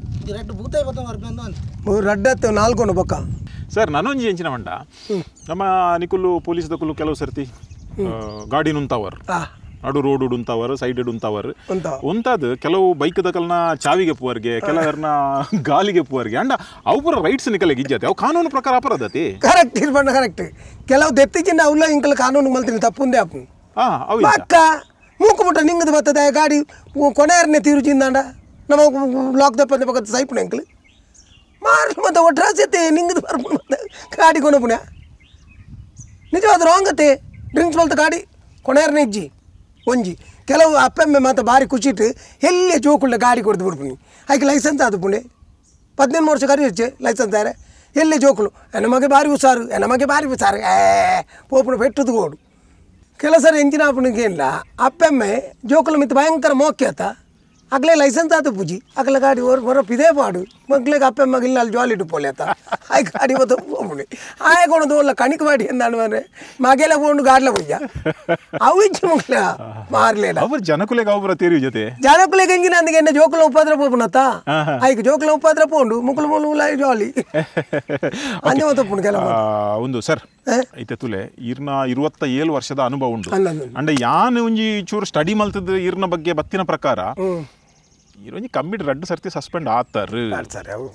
ರಡ್ಡತ್ತು ನಾಲ್ಕೊಂಡು ಬೊಕ್ಕ ಸರ್ ನಾನೊಂಜಿ ಎಂಚಿನ ಮಂಡ ನಮ್ಮ ನಿಕುಲು ಪೊಲೀಸ್ ದಕುಲು ಕೆಲವು ಸರ್ತಿ ಗಾಡಿ ನುಂತಾವರ್ ಅಡು ರೋಡ್ ಉಂತಾವರ್ ಸೈಡ್ ಉಂತಾವರ್ ಒಂತಾದ ಕೆಲವು ಬೈಕ್ ದಕಲ್ನ ಚಾವಿಗೆ ಪುವರ್ಗೆ ಕೆಲವರ್ನ ಗಾಲಿಗೆ ಪುವರ್ಗೆ ಅಂಡ ಅವು ಪೂರ ರೈಟ್ಸ್ ನಿಕಲಿಗೆ ಇಜ್ಜತೆ ಅವು ಕಾನೂನು ಪ್ರಕಾರ ಅಪರಾಧತೆ ಕರೆಕ್ಟ್ ಇರ್ಬಂಡ ಕರೆಕ್ಟ್ ಕೆಲವು ದೆತ್ತಿಜಿನ ಅವಲ್ಲ ಇಂಕಲ್ ಕಾನೂನು ಮಲ್ತೀನಿ ತಪ್ಪುಂದೆ ಅಪ್ಪು ಅಕ್ಕ ಮೂಕು ಮುಟ್ಟ ನಿಂಗದು ಬರ್ತದೆ ಗಾಡಿ ಕೊನೆಯರ್ನೇ ತೀರುಜಿಂದಾಂಡ ನಮ್ಮ ಬ್ಲಾಕ್ ದಪ್ಪಂದೆ ಪಕ್ಕದ ಸೈಪುಣ ಅಂಕಲ್ ಮಾರ್ಲು ಮತ್ತೆ ಒಟ್ರಾಸತೆ ನಿಂಗದು ಬರ್ಬೋದು ಮತ್ತೆ ಗಾಡಿ ಕೊನಪುಣ್ಯ ನಿಜವಾದ ರಾಂಗತೆ ಡ್ರಿಂಕ್ಸ್ ಬಲ್ತ ಗಾಡಿ ಕೊನೆಯರ್ನೇ ಇಜ್ಜಿ ಒಂಜಿ ಕೆಲವು ಅಪ್ಪೆಮ್ಮೆ ಮಾತ್ರ ಭಾರಿ ಖುಷಿಟ್ಟು ಎಲ್ಲೇ ಜೋಕುಳ್ಳ ಗಾಡಿ ಕೊಡ್ದು ಬಿಡ್ಪುನಿ ಆಯ್ಕೆ ಲೈಸೆನ್ಸ್ ಆದ ಪುಣೆ 18 ವರ್ಷ ಕರಿ ಹೆಚ್ಚೆ ಲೈಸೆನ್ಸ್ ಆರೆ ಎಲ್ಲೇ ಜೋಕುಳು ನಮಗೆ ಭಾರಿ ಹುಷಾರು ನಮಗೆ ಭಾರಿ ಹುಷಾರು ಪೋಪುಣ ಪೆಟ್ಟದು ಗೋಡು ಕೆಲಸರ ಎಂಜಿನ ಪುಣಿಗೆಲ್ಲ ಅಪ್ಪೆಮ್ಮೆ ಜೋಕುಲು ಮಿತ್ತು ಭಯಂಕರ ಮೋಕ್ಯತ ಅಗ್ಲೇ ಲೈಸೆನ್ಸ್ ಆತ ಪೂಜಿ ಅಗ್ಲ ಗಾಡಿ ಹೊರಪಿದೇ ಪಾಡು ಮಗ್ಲಿಗೆ ಅಪ್ಪೆಮ್ಮಗೆ ಇಲ್ಲ ಅಲ್ಲಿ ಜಾಲಿ ಇಟ್ಟು ಪೋಲೆತ ಆಯ್ ಗಾಡಿ ಬತ್ತ ಹೋಗ್ಬಿಡಿ ಆಯ್ಕೊಂಡು ಒಲ್ಲ ಕಣಿಕೆ ಮಾಡಿ ಅಂದಾನು ಮನೆ ಮಗೆಲ್ಲ ಕೊಂಡು ಗಾಡ್ಲ ಪೂಜ ಅವು ಇಚ್ಚು ಮಗ್ಲ ಮಾರ್ಲೇಡ ಅವ್ರು ಜನಕುಲೆಗೆ ಅವ್ರ ತೇರಿ ಜೊತೆ ಜನಕುಲೆಗೆ ಎಂಜಿನ ಅಂದಿಗೆ ಎನ್ನ ಜೋಕುಲ ಉಪದ್ರ ಪೋಪುನತ್ತ ಆಯ್ಕೆ ಜೋಕುಲ ಉಪದ್ರ ಪೋಂಡು ಮುಕ್ಕಲು ಮುಲ್ಲ ಜಾಲಿ ಅಂಜೆ ಮತ್ತ ಪುಣ್ ಕೆಲ ಒಂದು ಸರ್ ಐತೆ ತುಲೆ ಇರ್ನ 27 ವರ್ಷದ ಅನುಭವ ಉಂಟು ಅಂಡ ಯಾನ್ ಒಂಜಿ ಚೂರು ಸ್ಟಡಿ ಮಲ್ತದ ಇರ್ನ ಬಗ್ಗೆ ಬತ್ತಿನ ಪ್ರಕಾರ ಇರೋಂಜಿ ಕಮ್ಮಿಡ್ 2 ಸರ್ತಿ ಸಸ್ಪೆಂಡ್ ಆತಾರು ಸರಿ ಅವು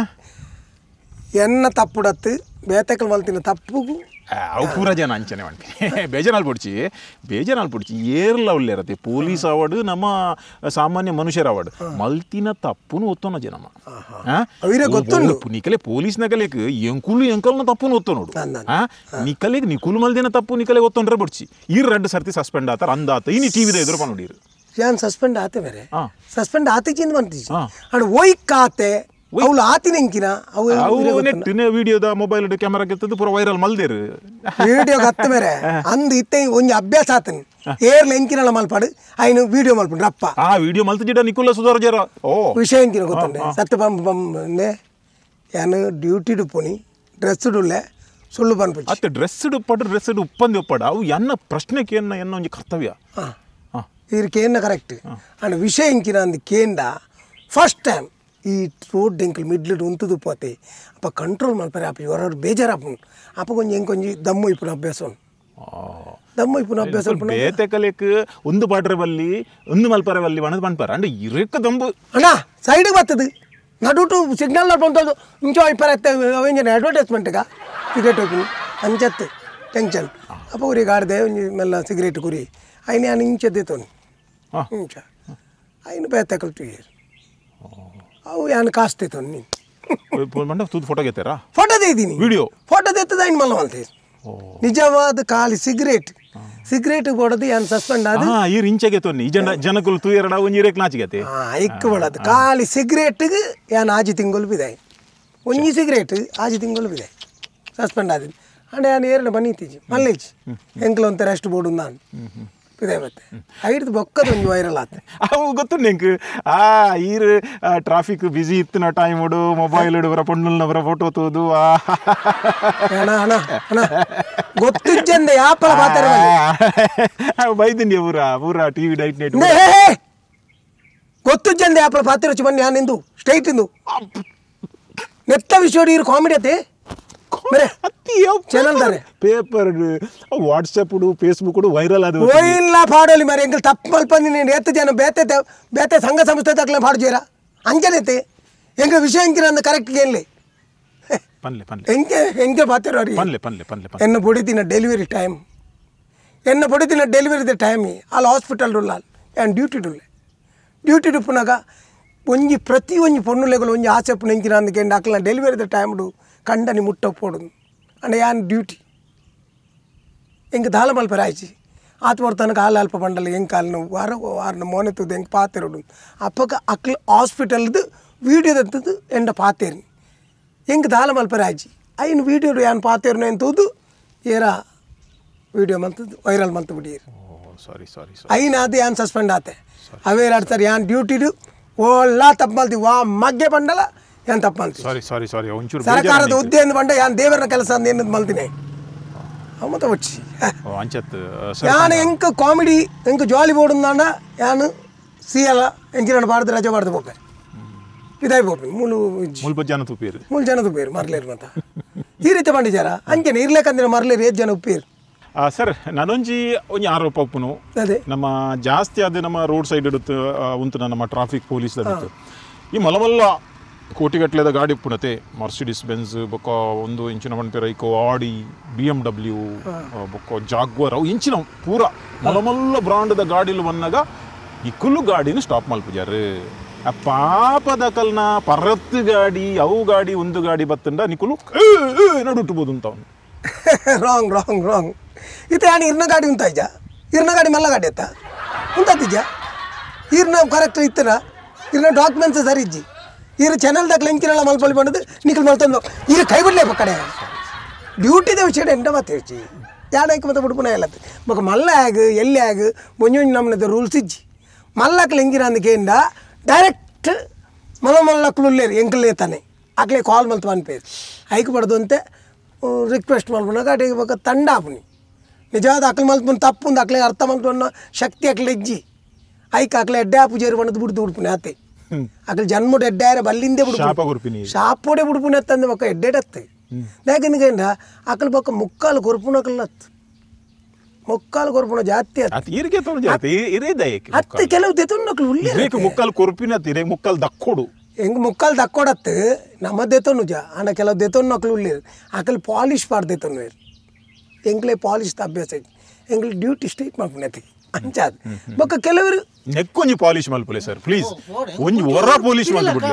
ಎನ್ನ ತಪ್ಪುಡತ್ತು ಬೇತಕಲ್ ಮಲ್ತಿನ ತಪ್ಪುಗು ಅವು ಪೂರ ಜನ ಅಂಚನೆ ಮಾಡ್ತೀನಿ ಬೇಜಾರಲ್ಲಿ ಪುಡ್ಚಿ ಏರ್ಲ ಒಳ್ಳೆರತ್ತೆ ಪೊಲೀಸ್ ಅವಾರ್ಡ್ ನಮ್ಮ ಸಾಮಾನ್ಯ ಮನುಷ್ಯರ ಅವಾರ್ಡ್ ಮಲ್ತಿನ ತಪ್ಪುನು ಒತ್ತೋನ ಜನಮ್ಮ ನಿಕಲೆ ಪೊಲೀಸ್ ನಕಲೆಕ್ ಎಂಕುಲು ಎಂಕಲ್ನ ತಪ್ಪುನು ಒತ್ತೋ ನೋಡು ನಿಕಲೆಗ್ ನಿಕುಲು ಮಲ್ದಿನ ತಪ್ಪು ನಿಕಲೆ ಒತ್ತೊಂಡ್ರೆ ಬಡ್ಚಿ 2 ಸರ್ತಿ ಸಸ್ಪೆಂಡ್ ಆತಾರ ಅಂದಾತ ಇನ್ನು ಟಿವಿದ ಎದುರು ನೋಡಿರು ಯಾನ್ ಸಸ್ಪೆಂಡ್ ಆತೆ ಬೇರೆ ಸಸ್ಪೆಂಡ್ ಆತಿಚಿಂದ ಬಂತೀಜಿ ಅಣ್ಣ ಒಯ್ಕಾತೆ ಅವಳು ಆತಿನೆಂಕಿನ ಅವು ನೆಟ್ಟಿನ ವಿಡಿಯೋದ ಮೊಬೈಲ್ ಕ್ಯಾಮರಾ ಕೆತ್ತದು ಪೂರ ವೈರಲ್ ಮಲ್ದೇರು ವಿಡಿಯೋ ಹತ್ತ ಮೇರೆ ಅಂದು ಇತ್ತೆ ಒಂಜಿ ಅಭ್ಯಾಸ ಆತನು ಏರ್ಲ ಎಂಕಿನಲ್ಲ ಮಲ್ಪಾಡು ಆಯ್ನು ವಿಡಿಯೋ ಮಲ್ಪುಂಡ್ರು ಅಪ್ಪ ವಿಡಿಯೋ ಮಲ್ತ ಜಿಡ ನಿಕುಲ ಸುಧಾರ ಜರ ವಿಷಯ ಎಂಕಿನ ಗೊತ್ತುಂಡೆ ಸತ್ತು ಬಂದೆ ಯಾನು ಡ್ಯೂಟಿ ಪೋನಿ ಡ್ರೆಸ್ ಡುಲ್ಲೆ ಸುಳ್ಳು ಬಂದ್ಬಿಟ್ಟು ಅತ್ತೆ ಡ್ರೆಸ್ ಪಡು ಡ್ರೆಸ್ ಉಪ್ಪಂದಿ ಒಪ್ಪಡ ಅವು ಎನ್ನ ಪ್ರಶ್ನೆಗೆ ಎನ್ನ ಒಂಜಿ ಕರ್ತವ್ಯ ಇದಕ್ಕೇನ ಕರೆಕ್ಟ್ ಅಂಡ್ ವಿಷಯ ಎಂಕಿನ ಅಂದು ಕೇಂದ ಫಸ್ಟ್ ಟೈಮ್ ಈ ರೋಡ್ ಎಂಕಲ್ ಮಿಡ್ಲಿಡ್ ಉಂತದು ಪೋತೆ ಅಪ್ಪ ಕಂಟ್ರೋಲ್ ಮಲ್ಪರೆ ಅಪ್ಪ ಇವರವ್ರು ಬೇಜಾರಪ್ಪು ಅಪ್ಪ ಕೊಂಚ ಎಂಕೊಂಜಿ ದಮ್ಮು ಇಪ್ಪುನ ಅಭ್ಯಾಸ ದಮ್ಮು ಇಪ್ಪುನ ಅಭ್ಯಾಸ ಬೇತೆ ಕಲೆಕ್ ಒಂದು ಪಾಟ್ರೆ ಬಲ್ಲಿ ಒಂದು ಮಲ್ಪರೆ ಬಲ್ಲಿ ಒಣದು ಬಣ್ಪಾರ ಅಂಡ್ ಇರಕ್ಕ ದಂಬು ಅಣ್ಣ ಸೈಡಿಗೆ ಬರ್ತದೆ ನಡುಟು ಸಿಗ್ನಲ್ ಬಂತದ್ದು ಇಂಚೋ ಇಪ್ಪರ ಅವೇಂಜನ ಅಡ್ವರ್ಟೈಸ್ಮೆಂಟ್ಗ ಸಿಗರೇಟ್ ಹೋಗಿ ಅಂಚತ್ತು ಟೆನ್ಷನ್ ಅಪ್ಪ ಊರಿಗೆ ಆಡ್ದೆ ಒಂಜಿ ಮೆಲ್ಲ ಸಿಗರೇಟ್ ಕುರಿ అయిన ఆయన ఇంచెద్దుతాను ఇంకా ఆయన ಬೇತಕಲ್ 2 ಇಯರ್ ಅವು ಯಾನು ಕಾಸ್ತಿತ್ತು ನೀನು ಫೋಟೋ ಗೆತ್ತಾರಾ ಫೋಟೋ ತೆಗ್ದೀನಿ ವಿಡಿಯೋ ಫೋಟೋ ತೆತ್ತದ ఆయన ಮಲ್ಲ ಮಲ್ತೆ ನಿಜವಾದ ಖಾಲಿ ಸಿಗರೇಟ್ ಕೊಡದು ಯಾನು ಸಸ್ಪೆಂಡ್ ಆದ ಈ ರಿಂಚಗೆ ತೊನ್ನಿ ಜನಕುಲು ತೂಯರಡ ಒಂಜಿ ರೇಕ್ ನಾಚಿಗತೆ ಇಕ್ಕ ಬಡದು ಖಾಲಿ ಸಿಗರೇಟ್ಗೆ ಯಾನು ಆಜಿ ತಿಂಗಳು ಬಿದಾಯಿ ಒಂಜಿ ಸಿಗರೇಟ್ ಆಜಿ ತಿಂಗಳು ಬಿದಾಯಿ ಸಸ್ಪೆಂಡ್ ಆದಿನಿ ಅಂಡ್ ಯಾನು ಏರಡು ಬನ್ನೀತೀಜಿ ಮಲ್ಲೇಜಿ ಎಂಕ್ಲು ಒಂಥರ ರೆಸ್ಟ್ ಬೋರ್ಡು ನಾನು ಇದೇ ಮತ್ತೆ ಐಡ್ದು ಬೊಕ್ಕದ ಒಂದು ವೈರಲ್ ಆತ ಅವು ಗೊತ್ತು ನಿಂಗೆ ಈರು ಟ್ರಾಫಿಕ್ ಬಿಸಿ ಇತ್ತಿನ ಟೈಮ್ ಉಡು ಮೊಬೈಲ್ ಇಡುವರ ಪೊಣ್ಣಲ್ನವರ ಫೋಟೋ ತೋದು ಗೊತ್ತಿಜ್ಜಂದೆ ಯಾಪಲ ಮಾತಾಡ ಬೈದಿನಿ ಪೂರ ಟಿವಿ ಡೈಟ್ ನೈಟ್ ಗೊತ್ತಿಜ್ಜಂದೆ ಯಾಪಲ ಪಾತಿರೊಚ್ಚಿ ಬನ್ನಿ ಯಾನಿಂದು ಸ್ಟ್ರೈಟ್ ಇಂದು ನೆತ್ತ ವಿಷಯ ಇರು ಕಾಮಿಡಿ ಅತ್ತೆ ಪೇಪರ್ ವಾಟ್ಸಪ್ ಫೇಸ್ಬುಕ್ ವೈರಲ್ ಆದ ಇಲ್ಲ ಪಾಡೋಲಿ ಮರಿ ಎಂಕಲ್ ತಪ್ಪು ಮಲ್ಪಂದಿ ನೀನು ಎತ್ತು ಜನ ಬೇತೆ ಸಂಘ ಸಂಸ್ಥೆ ತಕ್ಕಲೆ ಪಾಡು ಜೇರ ಅಂಜನೈತೆ ಎಂಕ ವಿಷಯ ಎಂಕಿನ ಅಂದ ಕರೆಕ್ಟ್ ಏನ್ಲಿ ಎಂಕೆ ಪಾತಿರೋರಿ ಎನ್ನ ಬುಡಿದಿನ ಡೆಲಿವರಿ ಟೈಮ್ ಎನ್ನ ಪಡಿತಿನ ಡೆಲಿವರಿದ ಟೈಮಿ ಅಲ್ಲಿ ಹಾಸ್ಪಿಟಲ್ ಉಳ್ಳಾಲ್ ಏನು ಡ್ಯೂಟಿ ಡುಪ್ಪುನಾಗ ಒಂಜಿ ಪ್ರತಿ ಒಂಜಿ ಪೊಣ್ಣುಲೆಗಳು ಒಂಜಿ ಆಸೆಪ್ಪು ನೆಂಚಿನ ಅಂದಕ್ಕೆ ಅಕ್ಲ ಡೆಲಿವರಿದ ಟೈಮ್ಡು ಕಂಡನಿ ಮುಟ್ಟಪ್ಪೋಡು ಅಂಡ ಯಾನ್ ಡ್ಯೂಟಿ ಎಂಗೆ ದಾಳ ಮಲ್ಪರ ಆಯ್ಚಿ ಆತ್ಮವ್ರ ತನಕ ಹಾಲು ಅಲ್ಪ ಬಂಡಲ್ಲ ಹೆಂಗೆ ಕಾಲು ನೋವು ವಾರನ ಮೋನೆ ತುದು ಹೆಂಗೆ ಪಾತೆರೋಡು ಅಪ್ಪಗ ಅಕ್ಲ ಹಾಸ್ಪಿಟಲ್ದು ವೀಡಿಯೋದಂತದ್ದು ಎಂಡ ಪಾತೇರಿ ಹೆಂಗೆ ದಾಳ ಮಲ್ಪರ ಆಯ್ಚಿ ಐನು ವೀಡಿಯೋ ಯಾನ್ ಪಾತೇರ್ನು ಏನು ತೂದು ಏರ ವೀಡಿಯೋ ಮಲ್ತದ್ದು ವೈರಲ್ ಮಲ್ತು ಬಿಡಿಯರು ಐನ ಅದು ಯಾನ್ ಸಸ್ಪೆಂಡ್ ಆತೆ ಅವೇರು ಆಡ್ತಾರೆ ಯಾನ್ ಡ್ಯೂಟಿಡು ಓಲ್ಲ ತಪ್ಪು ಮಲ್ತೀವಿ ವಾ ಮಗ್ಗೆ ಬಂಡಲ್ಲ ಏನು ತಪ್ಪು ಮಲ್ತೀವಿ ಸರ್ಕಾರದ ಹುದ್ದೆಯನ್ನು ಬಂಡ ಯಾನ್ ದೇವರ ಕೆಲಸ ಅಂದ ಏನದು ಮಲ್ತೀನಿ ಮತ್ತೆ వచ్చి ಯಾನು ಎಂಕ ಕಾಮಿಡಿ ಎಂಕ ಜಾಲಿ ಬೋಡುಂದಾಂಡ ಯಾನು ಸಿಯಲ್ಲ ಎಂಚಿನ ಬಾಡ್ದು ರಜೆ ಬಾಡ್ದು ಹೋಗ್ತಾರೆ ಇದಾಗಿ ಹೋಗ್ತೀನಿ ಮೂಲು ಜನ ತುಪ್ಪೇರು ಮರ್ಲೇರು ಮತ್ತ ಈ ರೀತಿ ಬಂಡಿಜಾರ ಅಂಚೆನೆ ಇರ್ಲೇಕಂದ್ರೆ ಮರ್ಲೇರು 8 ಜನ ಉಪ್ಪೇರು ಸರ್ ನಾನೊಂಜಿ ಒಂಜಿ ಆರೋಪ ಉಪ್ಪುನು ಅದೇ ನಮ್ಮ ಜಾಸ್ತಿ ಆದ ನಮ್ಮ ರೋಡ್ ಸೈಡ್ ಇಡುತ್ತೆ ಉಂಟು ನಮ್ಮ ಟ್ರಾಫಿಕ್ ಪೊಲೀಸ್ ಈ ಮಲಮಲ್ಲ ಕೋಟಿಗಟ್ಟಲೆದ ಗಾಡಿ ಉಪ್ಪುನತೆ ಮರ್ಸಿಡಿಸ್ ಬೆನ್ಸ್ ಬೊಕ್ಕ ಒಂದು ಇಂಚಿನ ಮಣ್ಪೇರ ಐಕೋ ಆಡಿ BMW ಬೊಕ್ಕ ಜಾಗ್ವರ್ ಅವು ಇಂಚಿನ ಪೂರ ಮಲಮಲ್ಲ ಬ್ರಾಂಡ್ದ ಗಾಡಿಲು ಬಂದಾಗ ಈ ಕುಲ್ಲು ಗಾಡಿನ ಸ್ಟಾಪ್ ಮಲ್ಪುಜಾರು ಆ ಪಾಪದ ಕಲ್ನ ಪರತ್ತು ಗಾಡಿ ಅವು ಗಾಡಿ ಒಂದು ಗಾಡಿ ಬತ್ತಂಡ ನಿಕುಲು ನಡುಟ್ಟಬೋದು ಅಂತ ಅವನು ರಾಂಗ್ ಇದು ಯಾನು ಇರ್ನ ಗಾಡಿ ಉಂತಾಯ್ಜ ಇರ್ನ ಗಾಡಿ ಮಲ್ಲ ಗಾಡಿ ಅತ್ತ ಉಂತಾತಿಜ್ಜ ಇರ್ನ ಕರೆಕ್ಟ್ ಇತ್ತರ ಇರ್ನ ಡಾಕ್ಯುಮೆಂಟ್ಸ್ ಸರಿ ಇಜ್ಜಿ ಇರು ಚಾನಲ್ದಾಗ ಲೆಂಕಿರಲ್ಲ ಮಲ್ಪಲ್ಲಿ ಬಂದದ್ದು ನಿಖಲ್ ಮಲ್ತಂದು ಇರು ಕೈ ಬಿಡಲೇ ಪಕ್ಕಡೆ ಡ್ಯೂಟಿದ ವಿಷಯ ಎಂಟ ಮತ್ತೆ ಹೇಳ್ಚಿ ಯಾಡಕ್ಕೆ ಮತ್ತೆ ಬಿಡ್ಪುನ ಎಲ್ಲತ್ತು ಬೊಕ್ಕ ಮಲ್ಲ ಆಗ ಎಲ್ಲಿ ಆಗ ಒಂಜೊಂಜು ನಮ್ಮನದ ರೂಲ್ಸ್ ಇಜ್ಜಿ ಮಲ್ಲಕ್ಕೆ ಲೆಂಕಿರ ಅಂದಕೆಂಡ ಡೈರೆಕ್ಟ್ ಮಲ್ಲಕ್ಕುಲ್ಲೇರು ಎಂಕಲ್ಲೇ ತಾನೆ ಅಕ್ಲೆ ಕಾಲ್ ಮಲ್ತು ಅನ್ಪೇರು ಐಕ್ ಬಡ್ದು ಅಂತೆ ರಿಕ್ವೆಸ್ಟ್ ಮಾಡ್ಬೋಣ ಗಾಡಿಗೆ ಬೇಕಾ ತಂಡ ಆಪುನಿ ನಿಜವಾದ ಅಕ್ಲೆ ಮಲ್ತು ತಪ್ಪು ಅಕ್ಲೆ ಅರ್ಥ ಮಲ್ತು ಶಕ್ತಿ ಅಕ್ಲೆ ಇಜ್ಜಿ ಐಕ್ ಅಕ್ಲೆ ಎಡ್ಡೆ ಆಪು ಜೇರು ಬಣ್ಣದ ಬಿಡ್ದು ಬಿಡ್ಪುನಿ ಆತೆ ಅಕ್ಲೆ ಜನ್ಮುಡು ಎಡ್ಡಾರ ಬಲ್ಲಿಂದೆ ಬಿಡ್ಪುನಿ ಶಾಪೋಡೆ ಬಿಡ್ಪುನಿ ಅತ್ತಂದೆ ಬೊಕ್ಕ ಎಡ್ಡೆಡತ್ತೆ ಯಾಕೆಂದ ಅಕ್ಲೆ ಬೊಕ್ಕ ಮುಕ್ಕಾಲು ಕೊರ್ಪುನ ಅಕ್ಲತ್ತು ಮುಕ್ಕಾಲು ಕೊರ್ಪುನ ಜಾತಿ ಅತ್ತೆ ಕೆಲವು ದೆತೊಂಡು ಮುಕ್ಕಾಲು ಕೊರ್ಪಿನ ಮುಕ್ಕಾಲು ದಕ್ಕೋಡು ಹೆಂಗೆ ಮುಕ್ಕಾಲು ದಕ್ಕೋಡತ್ತು ನಮ್ಮ ದೆತೊನ್ನು ಜಾ ಅಣ್ಣ ಕೆಲವು ದೆತೊನ್ನು ಅಕ್ಲು ಉಳ್ಳೇರು ಅಕ್ಲೆ ಪಾಲಿಶ್ ಪಾಡ್ದೆತೊನ್ನು ಎಂಗ್ಲೇ ಪಾಲಿಶ್ ಅಭ್ಯಾಸ ಎಂಗ್ಲಿ ಡ್ಯೂಟಿ ಸ್ಟ್ರೈಟ್ ಮಾಡ್ಪುಣತಿ ಅಂಚಾದ ಬೊಕ್ಕ ಕೆಲವರು ನೆಕ್ಕೊಂಜಿ ಪಾಲಿಶ್ ಮಲ್ಪುಲೆ ಸರ್ ಪ್ಲೀಸ್ ಒಂಜಿ ಒರ ಪಾಲಿಶ್ ಮಲ್ಪುಡ್ಲೆ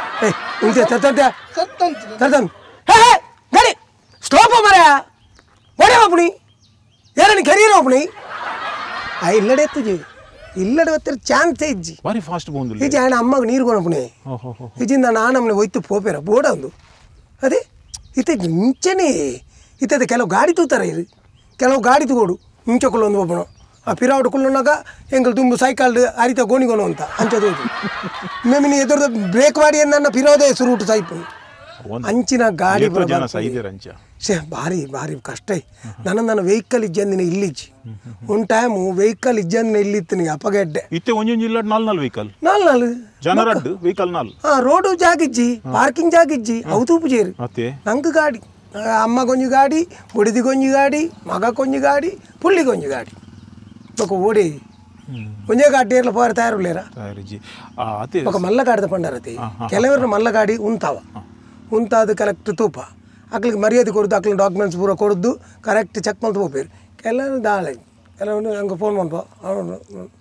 ಗಾಡಿ ಸ್ಟಾಪ್ ಮರ ಒಡೆ ಹೋಗ್ಬಿಡಿ ಯಾರನ್ನ ಕೆರಿಯರ್ ಹೋಗ್ಬಿಡಿ ಇಲ್ಲಡೆ ಎತ್ತುಜಿ ಇಲ್ಲಡೆ ಒತ್ತಿರ ಚಾನ್ಸೇ ಇಜ್ಜಿ ಬಾರಿ ಫಾಸ್ಟ್ ಬಂದು ಈಜಿ ಆಯ್ನ ಅಮ್ಮಗೆ ನೀರು ಕೊನಪುಣಿ ಈಜಿಂದ ನಾನಮ್ಮನೆ ಒಯ್ತು ಪೋಪೇರ ಬೋಡ ಒಂದು ಅದೇ ಇತ್ತೆ ಮುಂಚೆನೇ ಇತ್ತದೆ ಕೆಲವು ಗಾಡಿ ತೂತಾರೆ ಇದು ಕೆಲವು ಗಾಡಿ ತಗೋಡು ಮುಂಚೆಕೊಳ್ಳು ಒಂದು ಒಬ್ಬನು ಆ ಪಿರಾವಡು ಕುಲ್ಲುನಾಗ ಎಂಗಲ್ ತುಂಬ ಸೈಕಲ್ ಅರಿತ ಗೋಣಿಗೋನು ಅಂತ ಅಂಚದು ಮೇಮಿ ನೀ ಎದುರದ ಬ್ರೇಕ್ ಮಾಡಿ ನನ್ನ ಪಿರೋದೇ ಸುರುಟು ಸೈಪು ಅಂಚಿನ ಗಾಡಿ ಭಾರಿ ಭಾರಿ ಕಷ್ಟ ನನ್ನ ವೆಹಿಕಲ್ ಇಜ್ಜಂದಿನ ಇಲ್ಲಿಜ್ಜಿ ಒಂದು ಟೈಮು ವೆಹಿಕಲ್ ಇಜ್ಜಂದಿನ ಇಲ್ಲಿತ್ತು ಅಪಗೆಡ್ಡೆ ಇತ್ತೆ ಒಂಜೊಂಜಿ ಇಲ್ಲ ನಾಲ್ ವೆಹಿಕಲ್ ಜನರಡ್ ವೆಹಿಕಲ್ ನಾಲ್ ರೋಡು ಜಾಗಿಜ್ಜಿ ಪಾರ್ಕಿಂಗ್ ಜಾಗಿಜ್ಜಿ ಅವು ತೂಪು ಜೇರಿ ನಂಗೆ ಗಾಡಿ ಅಮ್ಮ ಕೊಂಜಿ ಗಾಡಿ ಬುಡಿದಿ ಕೊಂಜಿ ಗಾಡಿ ಮಗ ಕೊಂಜಿ ಗಾಡಿ ಪುಳ್ಳಿ ಕೊಂಜಿ ಗಾಡಿ ಬೊಕ್ಕ ಓಡಿ ಒಂಜೇ ಗಾಡಿ ಏರ್ಲ ಪೋರ ತಯಾರುಳ್ಳೇರ ಬೊಕ್ಕ ಮಲ್ಲ ಗಾಡಿದ ಪಂಡರತಿ ಕೆಲವರು ಮಲ್ಲ ಗಾಡಿ ಉಂತಾವ ಉಂತಾದ ಕರೆಕ್ಟ್ ತೂಪ ಅಕ್ಲಿಗೆ ಮರ್ಯಾದೆ ಕೊಡೋದು ಅಕ್ಲಿನ ಡಾಕ್ಯುಮೆಂಟ್ಸ್ ಪೂರ ಕೊಡೋದು ಕರೆಕ್ಟ್ ಚೆಕ್ ಮಾಡ್ತು ಹೋಗ್ಬೇರು ಕೆಲವರು ದಾಳೆ ಕೆಲವೊಂದು ಹಂಗೆ ಫೋನ್ ಮಾಡ್ಬೋ ಅವನು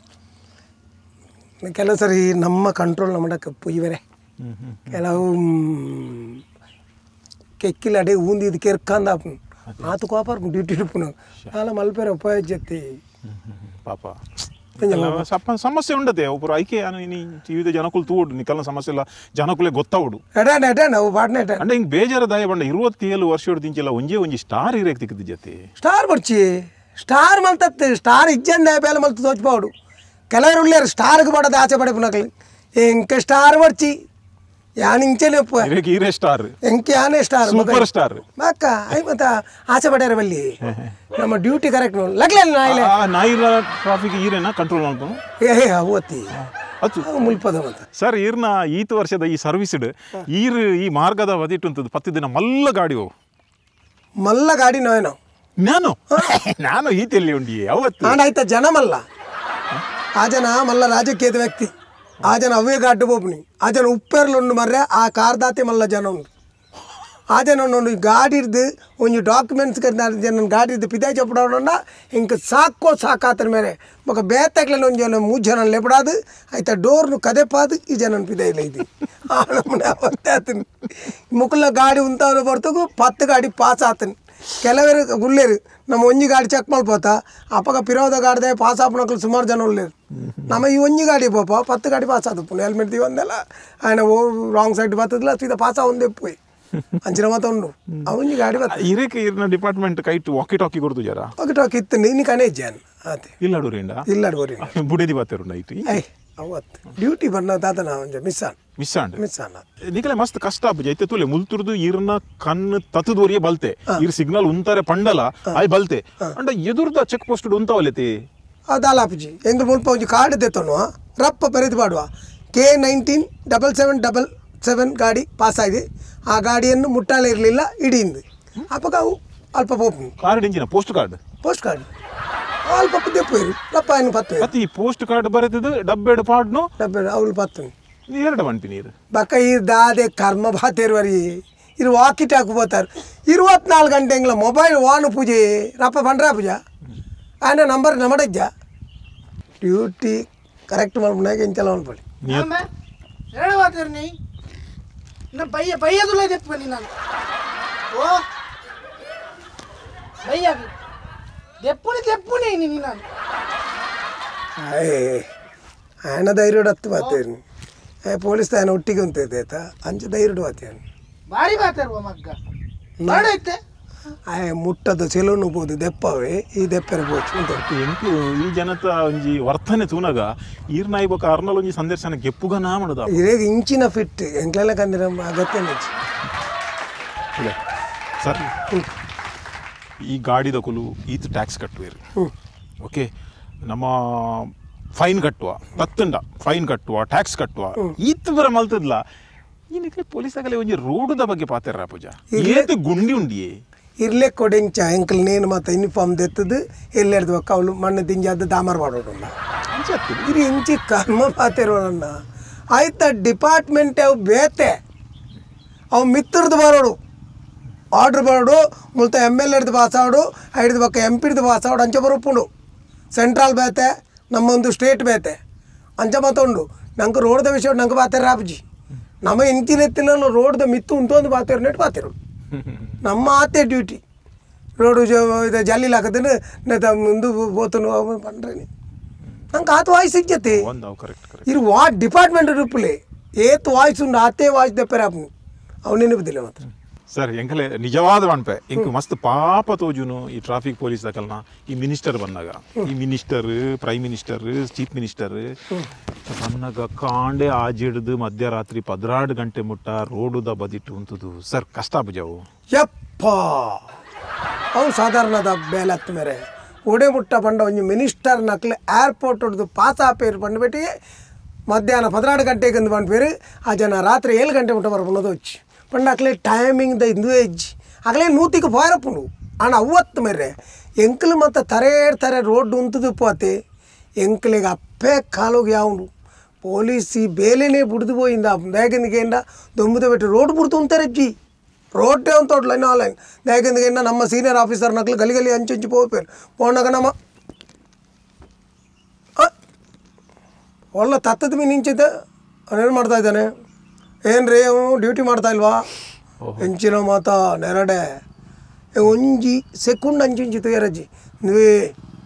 ಕೆಲವು ಸರಿ ನಮ್ಮ ಕಂಟ್ರೋಲ್ ಮಾಡಕ್ಕೆ ಇವರೇ ಕೆಲವು ಕೆಕ್ಕಿಲ್ಲ ಅಡೆ ಊಂದಿದ್ದು ಕೆರ್ಕಂದ ಆತು ಕೋಪರ್ ಡ್ಯೂಟಿ ಇಡ್ಪುನು ನಾಲ ಮಲ್ಪೇರ ಉಪಯೋಜತಿ ಪಾಪ ಸಮಸ್ಯೆ ಉಂಡತೆ ಒಬ್ಬರು ಐಕೆ ವಿವಿಧ ಜನಕುಲು ತೂಡು ನಿಕಲ್ನ ಸಮಸ್ಯೆ ಇಲ್ಲ ಜನಕುಲೆ ಗೊತ್ತಾವುಡು ಅಂದ್ರೆ ಹಿಂಗೆ ಬೇಜಾರ ದಾಯ ಬಂಡ 27 ವರ್ಷ ದಿಂಚಿಲ್ಲ ಒಂಜಿ ಸ್ಟಾರ್ ಇರೇಕ್ ತಿಕ್ಕದ ಜೊತೆ ಸ್ಟಾರ್ ಬರ್ಚಿ ಸ್ಟಾರ್ ಮಲ್ತತ್ತೆ ಸ್ಟಾರ್ ಇಜ್ಜಂದ ಬೇಲೆ ಮಲ್ತು ತೋಚ್ಪಾವುಡು ಕೆಲವರು ಉಳ್ಳೇರು ಸ್ಟಾರ್ಗೆ ಬಡದ ಆಚೆ ಪಡೆ ಪುನಕಲಿ ಎಂಕ ಸ್ಟಾರ್ ಬರ್ಚಿ ಯಾನಿಂಚೆಲೆ ಹೀರೆ ಸ್ಟಾರ್ ಎಂಕೆ ಯಾನೇ ಸ್ಟಾರ್ ಸೂಪರ್ ಸ್ಟಾರ್ ಅಕ್ಕ ಐ ಮತ್ತ ಆಚೆ ಪಡ್ಯಾರ ಬಲ್ಲಿ ನಮ್ಮ ಡ್ಯೂಟಿ ಕರೆಕ್ಟ್ ಲಗ್ಲೆ ನಾಯಿಲ ಟ್ರಾಫಿಕ್ ಈರೇನ ಕಂಟ್ರೋಲ್ ಮಾಡ್ಕೊಂಡು ಓದ್ತಿ ಮುಲ್ಪದ ಮತ್ತ ಸರ್ ಈರ್ನ ಈತ ವರ್ಷದ ಈ ಸರ್ವಿಸ್ಡ್ ಈ ಮಾರ್ಗದ ಬದಿಟ್ಟು 10 ದಿನ ಮಲ್ಲ ಗಾಡಿ ಮಲ್ಲ ಗಾಡಿ ನಾನು ಈತೆಲ್ಲಿ ಉಂಡಿ ಅವತ್ತು ಆಯ್ತಾ ಜನ ಮಲ್ಲ ಆ ಜನ ಮಲ್ಲ ರಾಜಕೀಯದ ವ್ಯಕ್ತಿ ಆ ಜನ ಅವೇ ಗಾಡ್ಡು ಬೋಪ್ನಿ ಆ ಜನ ಉಪ್ಪೇರ್ಲು ಉಂಡು ಮರ್ರೆ ಆ ಕಾರ್ದಾತೆ ಮಲ್ಲ ಜನ ಉಂಡು ಅದೇ ನಾನು ಗಾಡಿರ್ದು ಒಂದು ಡಾಕ್ಯುಮೆಂಟ್ಸ್ ನನ್ನ ಗಾಡಿರ್ದು ಪಿತಾ చెప్పడం ఇంక సాకాతని మేరే ఒక బేతక్లను జన మూజన లేపడాదు అయితే డోర్ను కదెపాదు ఈ జనన్ పిదైలే ఇది ఆనమనే అవతాతని ముకుల ಗಾಡಿ ಉಂತಾವ ಬರ್ತಕು 10 ಗಾಡಿ ಪಾಸ್ ಆತನಿ ಕೆಲವರು ಗುಳ್ಳೇರು ನಮ್ಮ ಒಂಜಿ ಗಾಡಿ ಚೆಕ್ ಮಾಡ್ಬೋತಾ ಅಪ್ಪಗ ಪಿರೋದ ಗಾಡಿದೆ ಪಾಸ್ ಆಪನಕ್ಲು ಸುಮಾರು ಜನ ಉಳ್ಳೇರು ನಮ್ಮ ಈ ಒಂಜಿ ಗಾಡಿ ಪೋಪ 10 ಗಾಡಿ ಪಾಸ್ ಆದಪ್ಪು ಹೆಲ್ಮೆಟ್ ದಿವಂದಲ್ಲ ఆయన ರಾಂಗ್ ಸೈಡ್ ಬರ್ತದಲ್ಲ ಸೀದಾ ಪಾಸ್ ಆವಂದೆ ಪೋಯಿ ಅಂಚಿನ ಮಾತ ಉಂಡು ಅವನಿ ಗಾಡಿ ಬತ್ತ ಇರೇಕೆ ಇರ್ನ ಡಿಪಾರ್ಟ್ಮೆಂಟ್ ಕೈಟ್ ವಾಕಿ ಟಾಕಿ ಕೊಡ್ತು ಜರ ವಾಕಿ ಟಾಕಿ ಇತ್ತು ನೀನು ಕನೆ ಜಾನ್ ಆತೆ ಇಲ್ಲಡೋರಿಂದ ಬುಡೇದಿ ಬಾತೇರು ನೈಟ್ ಅವತ್ತು ಡ್ಯೂಟಿ ಬನ್ನ ತಾತನ ಒಂಜ ಮಿಸ್ಸಾಂಡ್ ನಿಕಲೆ ಮಸ್ತ್ ಕಷ್ಟ ಆಪುಜ ಐತೆ ತುಲೆ ಮುಲ್ತುರ್ದು ಇರ್ನ ಕಣ್ಣು ತತ್ತದೋರಿಯೇ ಬಲ್ತೆ ಇರ್ ಸಿಗ್ನಲ್ ಉಂತಾರೆ ಪಂಡಲ ಆಯ್ ಬಲ್ತೆ ಅಂಡ ಎದುರ್ದ ಚೆಕ್ ಪೋಸ್ಟ್ ಉಂತಾವಲೆತಿ ಅದಾಲಾಪುಜಿ ಎಂಗ್ಲು ಮುಲ್ಪ ಒಂಜಿ ಕಾರ್ಡ್ ದೆತ್ತನು ರಪ್ಪ ಬರೆದು ಮಾಡುವ K197777 ಗಾಡಿ ಪಾಸ್ ಆಗಿದೆ ಆ ಗಾಡಿಯನ್ನು ಮುಟ್ಟಾಲೆ ಇರಲಿಲ್ಲ ಇಡಿಯಿಂದ ಅಪ್ಪಗ ಅವು ಅಲ್ಪ ಪೋಪು ಕಾರ್ಡ್ ಇಂಜಿನ ಪೋಸ್ಟ್ ಕಾರ್ಡ್ ಅಲ್ಪ ದೆಪ್ಪೋರು ರಪ್ಪ ಏನು ಪತ್ತು ಮತ್ತೆ ಈ ಪೋಸ್ಟ್ ಕಾರ್ಡ್ ಬರೆದಿದ್ದು ಡಬ್ಬೆಡು ಪಾಡ್ನು ಅವಳು ಪತ್ತು ಎರಡು ಮಂಟಿ ನೀರು ಬಕ್ಕ ಈ ದಾದೆ ಕರ್ಮ ಬಾತೇರುವರಿ ಇರು ವಾಕಿಟ್ ಹಾಕುಬೋತಾರು 24 ಗಂಟೆ ಎಂಗ್ಲ ಮೊಬೈಲ್ ವಾನು ಪೂಜೆ ರಪ್ಪ ಬಂಡ್ರ ಪೂಜ ఆయన నంబర్ నమ్మడజ్జా డ్యూటీ కరెక్ట్ మనకు ఇంచెలా పడి భయ్యదులే చెప్పుకొని నన్ను ఓ భయ్యకి చెప్పుని నేను ఆయన ధైర్యుడు ಹತ್ತು ಬಾತೇನು ಪೊಲೀಸ್ ఆయన ಒಟ್ಟಿಗೆ ಉಂತೈತೆ ಆಯ್ತಾ ಅಂಚ ಧೈರ್ಯುಡು ಬಾತೇನು ಭಾರಿ ಬಾತಾರು ಮಗ್ಗ ಮಾಡೈತೆ ಮುಟ್ಟದ ಸೆಲೂನು ಬೋದು ದೆಪ್ಪವೇ ಈ ದೆಪ್ಪರ ಬೋಚು ಎಂಕು ಈ ಜನತ ಒಂಜಿ ವರ್ತನೆ ತೂನಗ ಈರ್ನಾಯಿ ಬೊಕ ಅರ್ನಲ್ ಒಂಜಿ ಸಂದರ್ಶನ ಗೆಪ್ಪುಗ ನಾ ಮಾಡುದ ಇರೇಗ ಇಂಚಿನ ಫಿಟ್ ಎಂಕ್ಲೆಲ್ಲ ಕಂದಿರ ಅಗತ್ಯ ಸರ್ ಈ ಗಾಡಿದ ಕುಲು ಈತ್ ಟ್ಯಾಕ್ಸ್ ಕಟ್ಟುವೇರು ಓಕೆ ನಮ್ಮ ಫೈನ್ ಕಟ್ಟುವ ತತ್ತಂಡ ಫೈನ್ ಕಟ್ಟುವ ಟ್ಯಾಕ್ಸ್ ಕಟ್ಟುವ ಈತ್ ಬರ ಮಲ್ತದ್ಲ ಈ ನಿಕ್ಲೆ ಪೊಲೀಸಾಗಲೇ ಒಂಜಿ ರೋಡುದ ಬಗ್ಗೆ ಪಾತೆರ ಪೂಜಾ ಏತು ಗುಂಡಿ ಉಂಡಿಯೇ ಇರ್ಲೆ ಕೊಡೆಂಚ ಎಂಕಲ್ ನೇನು ಮತ್ತು ಯೂನಿಫಾರ್ಮ್ ದೆತ್ತದು ಎಲ್ಲೆಡ್ದು ಅವಳು ಮಣ್ಣು ತಿಂಜಾದ ದಾಮರ್ ಮಾಡೋಣ ಇದು ಇಂಚಿ ಕರ್ಮ ಪಾತಿರೋಣ ಆಯ್ತಾ ಡಿಪಾರ್ಟ್ಮೆಂಟ್ ಅವು ಬೇತೆ ಅವು ಮಿತ್ರದ್ದು ಬರೋಡು ಆರ್ಡ್ರ್ ಬರೋಡು ಮುಲ್ತ MLA ಪಾಸಾಡು ಐಡ್ದು ಪಕ್ಕ MP ಪಾಸಾಡು ಅಂಚೆ ಬರೋಪುಂಡು ಸೆಂಟ್ರಲ್ ಬೇತೆ ನಮ್ಮೊಂದು ಸ್ಟೇಟ್ ಬೇತೆ ಅಂಚೆ ಮಾತೊಂಡು ನಂಗೆ ರೋಡ್ದ ವಿಷಯ ನಂಗೆ ಪಾತೇರ ರಾಪಜಿ ನಮ್ಮ ಇಂಚಿನೆತ್ತಿನ ರೋಡ್ದ ಮಿತ್ತು ಉಂಟು ಪಾತೇರು ನೆಟ್ಟು ಪಾತೇರು ನಮ್ಮ ಆತೆ ಡ್ಯೂಟಿ ರೋಡು ಇದು ಜಲ್ಲಿಲ್ ಹಾಕದನ್ನು ಮುಂದೆ పోతును పండ్రని ನಂಗೆ ಆತ ವಾಯ್ಸ್ ಸಿಗ್ತೈತಿ ಇದು ಡಿಪಾರ್ಟ್ಮೆಂಟ್ ರೂಪಲೆ ಏತ್ ವಾಯ್ಸ್ ಉಂಡು ಆತೆ ವಾಯ್ಸ್ ದೆಪ್ಪರೆ ಅವ್ನು ನೆನಪುದಿಲ್ಲ ಮಾತ್ರ ಸರ್ ಎಂಕಲೆ ನಿಜವಾದ ಅನ್ಪೆ ಇಂಕು ಮಸ್ತ್ ಪಾಪ ತೋಜುನು ಈ ಟ್ರಾಫಿಕ್ ಪೊಲೀಸ್ ದಕಲ್ನ ಈ ಮಿನಿಸ್ಟರ್ ಬಂದಾಗ ಈ minister prime minister chief minister ಬಂದಾಗ ಕಾಂಡೆ ಆಜಿಡ್ದು ಮಧ್ಯರಾತ್ರಿ 16 ಗಂಟೆ ಮುಟ್ಟ ರೋಡುದ ಬದಿಟ್ಟು ಉಂತದು ಸರ್ ಕಷ್ಟ ಬುಜವು ಯಪ್ಪ ಅವು ಸಾಧಾರಣದ ಬೇಲತ್ತು ಮೇರೆ ಒಡೆ ಮುಟ್ಟ ಬಂಡ ಒಂದು ಮಿನಿಸ್ಟರ್ ನಕ್ಲೆ ಏರ್ಪೋರ್ಟ್ ಹೊಡೆದು ಪಾಸ್ ಆಪೇರು ಬಂದ್ಬಿಟ್ಟು ಮಧ್ಯಾಹ್ನ 16 ಗಂಟೆಗೆ ಅಂದು ಬಂದ್ಪೇರು ಆ ಜನ ರಾತ್ರಿ 7 ಗಂಟೆ ಮುಟ್ಟ ಬರ್ಬೋದು వచ్చి పండు అట్లే టైమింగ్ ద ఇందు ఎజ్జి అట్లే 100కి పోరప్పుడు అని అవತ್ತು మేರೆ ಎಂಕಲು ಮತ್ತು ತರೆ ರೋಡ್ ಉಂತದು పోతే ಎಂಕಲಿಗೆ ಅಪ್ಪೇ ಕಾಲೋಗಿ ಯಾವುದು ಪೊಲೀಸಿ ಬೇಲೆನೇ ಬಿಡ್ದು పోయింದ ಬೇಗಂದಿಗೆಂಡ ದೊಂಬುದ ಬಿಟ್ಟು ರೋಡ್ ಬಿಡ್ತು ಅಂತಾರೆ ಅಜ್ಜಿ ರೋಡ್ಡೇ ಅಂತ ಲೈನ್ ಆನ್ಲೈನ್ ಬೇಗಂದಿಗೆಂಡ ನಮ್ಮ ಸೀನಿಯರ್ ಆಫೀಸರ್ ನಕ್ಲು ಗಲಿ ಹಂಚಿ ಹೋಗ್ಪೇರು పోనాక ನಮ್ಮ ಒಳ್ಳೆ ತತ್ತದ ಮೀನು ನಿಂಚಿದ್ದೆ ಅವನೇನು ಮಾಡ್ತಾ ಇದ್ದಾನೆ ಏನು ರೀ ಅವನು ಡ್ಯೂಟಿ ಮಾಡ್ತಾ ಇಲ್ವಾ ಹೆಂಚಿನ ಮಾತಾ ನೆರಡೆ ಒಂಜಿ ಸೆಕೆಂಡ್ ಅಂಚಿಂಚಿ ತಯಾರಜ್ಜಿ ನೀವೇ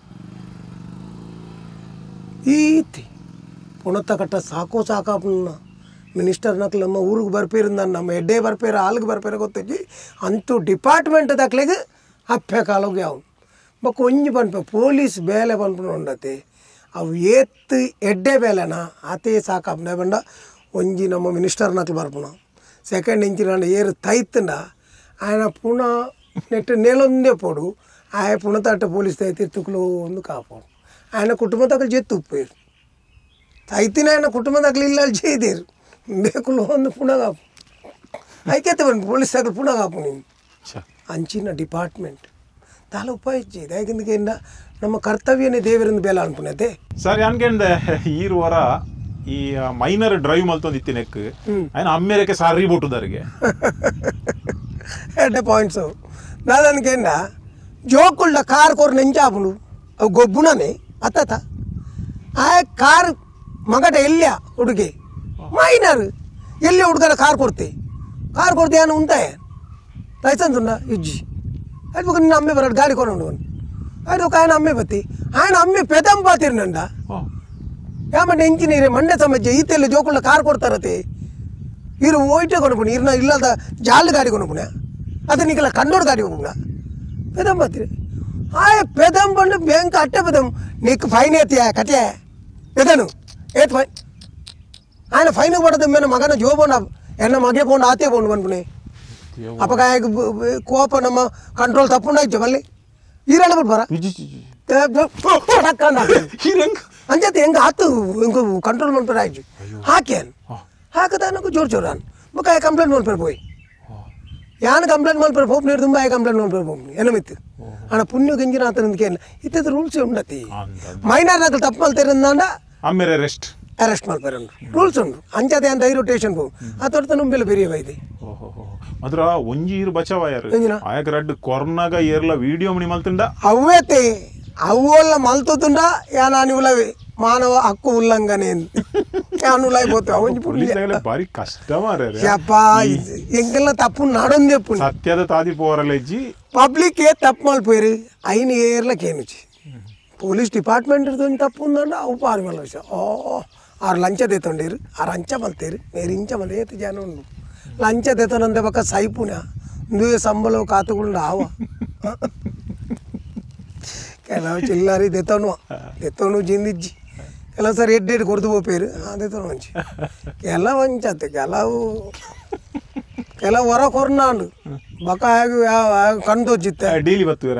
ಈತಿ ಪುಣತ್ತ ಕಟ್ಟ ಸಾಕೋ ಸಾಕಪ್ಪ ಮಿನಿಸ್ಟರ್ ನಕ್ಲು ನಮ್ಮ ಊರಿಗೆ ಬರ್ಪೇರಿಂದ ನಮ್ಮ ಎಡ್ಡೆ ಬರ್ಪೇರ ಹಾಲ್ಗೆ ಬರ್ಪೇರ ಗೊತ್ತಜ್ಜಿ ಅಂತೂ ಡಿಪಾರ್ಟ್ಮೆಂಟ್ ದಕ್ಲೆಗೆ ಅಪ್ಪೆ ಕಾಲೋಗಿ ಅವನು ಬಕ್ ಒಂಜಿ ಪನ್ಪೆ ಪೊಲೀಸ್ ಬೇಲೆ ಪನ್ಪು ಉಂಡತಿ ಅವು ಏತ್ ಎಡ್ಡೆ ಬೇಲೆನಾ ಆತೇ ಸಾಕಪ್ಪ ಬಂಡ ಒಂಜಿ ನಮ್ಮ ಮಿನಿಸ್ಟರ್ ನಕ್ಲು ಬರ್ಪುಣ ಸೆಕೆಂಡ್ ಇಂಚಿನ ಏರು ತೈತಂಡ ఆయన ಪುಣ ನೆಟ್ಟು ನೆಲೊಂದೇ ಪೋಡು ಆಯ ಪುಣ ತಟ್ಟ ಪೊಲೀಸ್ ತೈತಿ ತುಕ್ಲು ಒಂದು ಕಾಪೋಡು ఆయన ಕುಟುಂಬ ತಗಲು ಜೆತ್ತು ಉಪ್ಪೇರು ತೈತಿನ ఆయన ಕುಟುಂಬ ತಗಲು ಇಲ್ಲ ಜೈದೇರು ಬೇಕುಲು ಒಂದು ಪುಣ ಕಾಪು ಐಕೆತ್ತೆ ಬಂದು ಪೊಲೀಸ್ ತಗಲು ಪುಣ ಕಾಪು ನೀನು ಅಂಚಿನ ಡಿಪಾರ್ಟ್ಮೆಂಟ್ ತಾಲ ಉಪಾಯಿಸಿ ಯಾಕೆಂದ್ರೆ ನಮ್ಮ ಕರ್ತವ್ಯನೇ ದೇವರಿಂದ ಬೇಲ ಅನ್ಪುಣತೆ ಸರ್ ಯಾನ್ಗೆಂಡೆ ಈರುವರ ಈ ಮೈನರ್ ಡ್ರೈವ್ ಮಲ್ತೊಂದಿತ್ತಿನೆಕ್ ఆయన అమ్మేరకే సారీ బొట్టుదరిగే ಎಡ್ಡೆ ಪಾಯಿಂಟ್ಸು ನಾದನ್ಕೇನ ಜೋಕುಳ್ಳ ಕಾರ್ ಕೊರ್ ನೆಂಚಾಪುಂಡು ಅವು ಗೊಬ್ಬುಣನೆ ಅತ್ತ ಆ ಕಾರ್ ಮಗಟ ಎಲ್ಲಿಯ ಹುಡುಗಿ ಮೈನರ್ ಎಲ್ಲಿ ಹುಡುಗರ ಕಾರ್ ಕೊಡ್ತೆ ಏನು ಉಂಟಾಯ ಲೈಸೆನ್ಸ್ ಉಂಡ ಇಜ್ಜಿ ಅದು ನಿನ್ನ ಅಮ್ಮೆ ಬರೋದು ಗಾಡಿ ಕೊಡು ಅದು ఒక ఆయన అమ్మే బతి ఆయన అమ్మే పెదం పాతిరినండ ఏమంటే ఇంజనీర్ మండే సమస్య ఈతెల్లి జోకుళ్ళ కారు కొడతారతే ఇరు ఓయిటే కొనుక్కుని ఇరున ఇల్లದ ಜಾಲ್ ಗಾಡಿ ಕೊನುಪುಣ ಅದು ನಿಕಲ ಕಂಡೋಡ್ ಗಾಡಿ ಹೋಗುಣ పెదం పాతిరి ಆಯ పెదం ಬಂದು ಬ್ಯಾಂಕ್ ಅಟ್ಟೆ పెదం నీకు ఫైన్ ఎత్తి కట్టే పెదను ఏత్ ఫైన్ ఆయన ఫైన్ పడదు మేన మగన జోబోన ఎన్న మగే పోండు ఆతే పోండు అనుకునే ಅಪಗಾಯ ಕೋಪ ನಮ್ಮ ಕಂಟ್ರೋಲ್ ತಪ್ಪುಂಡ ಇಜ್ಜ ಮಲ್ಲಿ ಈರಲ್ಲ ಬರ ಅಂಜತೆ ಹೆಂಗೆ ಆತು ಹಿಂಗೆ ಕಂಟ್ರೋಲ್ ಮಾಡ್ತಾರೆ ಆಯ್ತು ಹಾಕ್ಯಾನ್ ಹಾಕದ ನನಗೆ ಜೋರು ಜೋರು ಅನ್ ಮುಖ ಕಂಪ್ಲೇಂಟ್ ಮಾಡ್ತಾರೆ போய் ಯಾನು ಕಂಪ್ಲೇಂಟ್ ಮಾಡ್ತಾರೆ ಹೋಪ್ ನೀರು ತುಂಬ ಕಂಪ್ಲೇಂಟ್ ಮಾಡ್ತಾರೆ ಹೋಗಿ ಏನಮಿತ್ತು ಅಣ್ಣ ಪುಣ್ಯ ಗಂಜಿನ ಆತನಿಂದ ಇತ್ತದ ರೂಲ್ಸ್ ಉಂಡತಿ ಮೈನರ್ ನಾಕಲು ತಪ್ಪು ಮಾಡ್ತಾರಂದ ಆಮೇಲೆ ಅರೆಸ್ಟ್ ಮಾಡ್ತಾರೆ ರೂಲ್ಸ್ ಉಂಟು ಅಂಚದೆ ಅಂತ ಐರೋ ಸ್ಟೇಷನ್ ಹೋಗು ಆ ತೊಡ್ತ ನುಂಬೆಲ್ಲ ಬೆರಿಯಬೈದೆ ಮಾತ್ರ ಒಂಜಿ ಇರು ಬಚಾವಾಯರು ಆಯಕ ರಡ್ಡು ಕೊರ್ನಾಗ ಏರ್ಲ ವಿಡಿಯೋ ಮನಿ ಮಲ್ತುಂಡ ಅವ್ವೇತೆ ಅವೆಲ್ಲ ಮಲ್ತುಂಡ ಯಾನು ಉಲವೆ ಮಾನವ ಹಕ್ಕು ಉಲ್ಲಂಘನೆ ಯಾನು ಉಲಾಯ್ಬೋತು ಅವೊಂಜಿ ಪೊಲೀಸ್ ಬಾರಿ ಕಷ್ಟ ಮಾರ್ರೆ ಯಪ್ಪ ಎಂಗೆಲ್ಲ ತಪ್ಪು ನಡೊಂದೆಪ್ಪು ಸತ್ಯದ ತಾದಿ ಪೋರಲೆಜ್ಜಿ ಪಬ್ಲಿಕ್ ಏ ತಪ್ಪು ಮಲ್ಪೇರು ಐನು ಏರ್ಲ ಕೇನುಚಿ ಪೊಲೀಸ್ ಡಿಪಾರ್ಟ್ಮೆಂಟ್ ಇರ್ದು ತಪ್ಪು ఉందండ ಅವು ಪಾರು ಮಲ್ಲ ವಿಷಯ ಆರು ಲಂಚ ದೇತೊಂಡೇರು ಆರು ಅಂಚ ಮಲ್ತೇರು ಬೇರೆ ಇಂಚ ಮಲ್ಲ ಏತು ಜನ ಉಂಡು ಲಂಚ ದೇತನಂದ ಪಕ್ಕ ಸೈಪುನ ದುವೆ ಸಂಬಳ ಕಾತುಗುಂಡ ಆವ ಕೆಲವು ಚಿಲ್ಲರಿ ದೆತ್ತೋನು ಜಿಂದಿಜ್ಜಿ ಕೆಲವು ಸರಿ ಎಡ್ಡೆಡ್ ಕೊಡ್ದು ಹೋಪೇರು ದೆತ್ತೋನು ಮಂಚಿ ಕೆಲವು ಅಂಚತ್ತೆ ಕೆಲವು ಹೊರ ಕೊರ್ನಾಂಡು ಬಕ ಕಣ್ದೋಜಿತ್ತೆ ಡೈಲಿ ಬರ್ತುವರ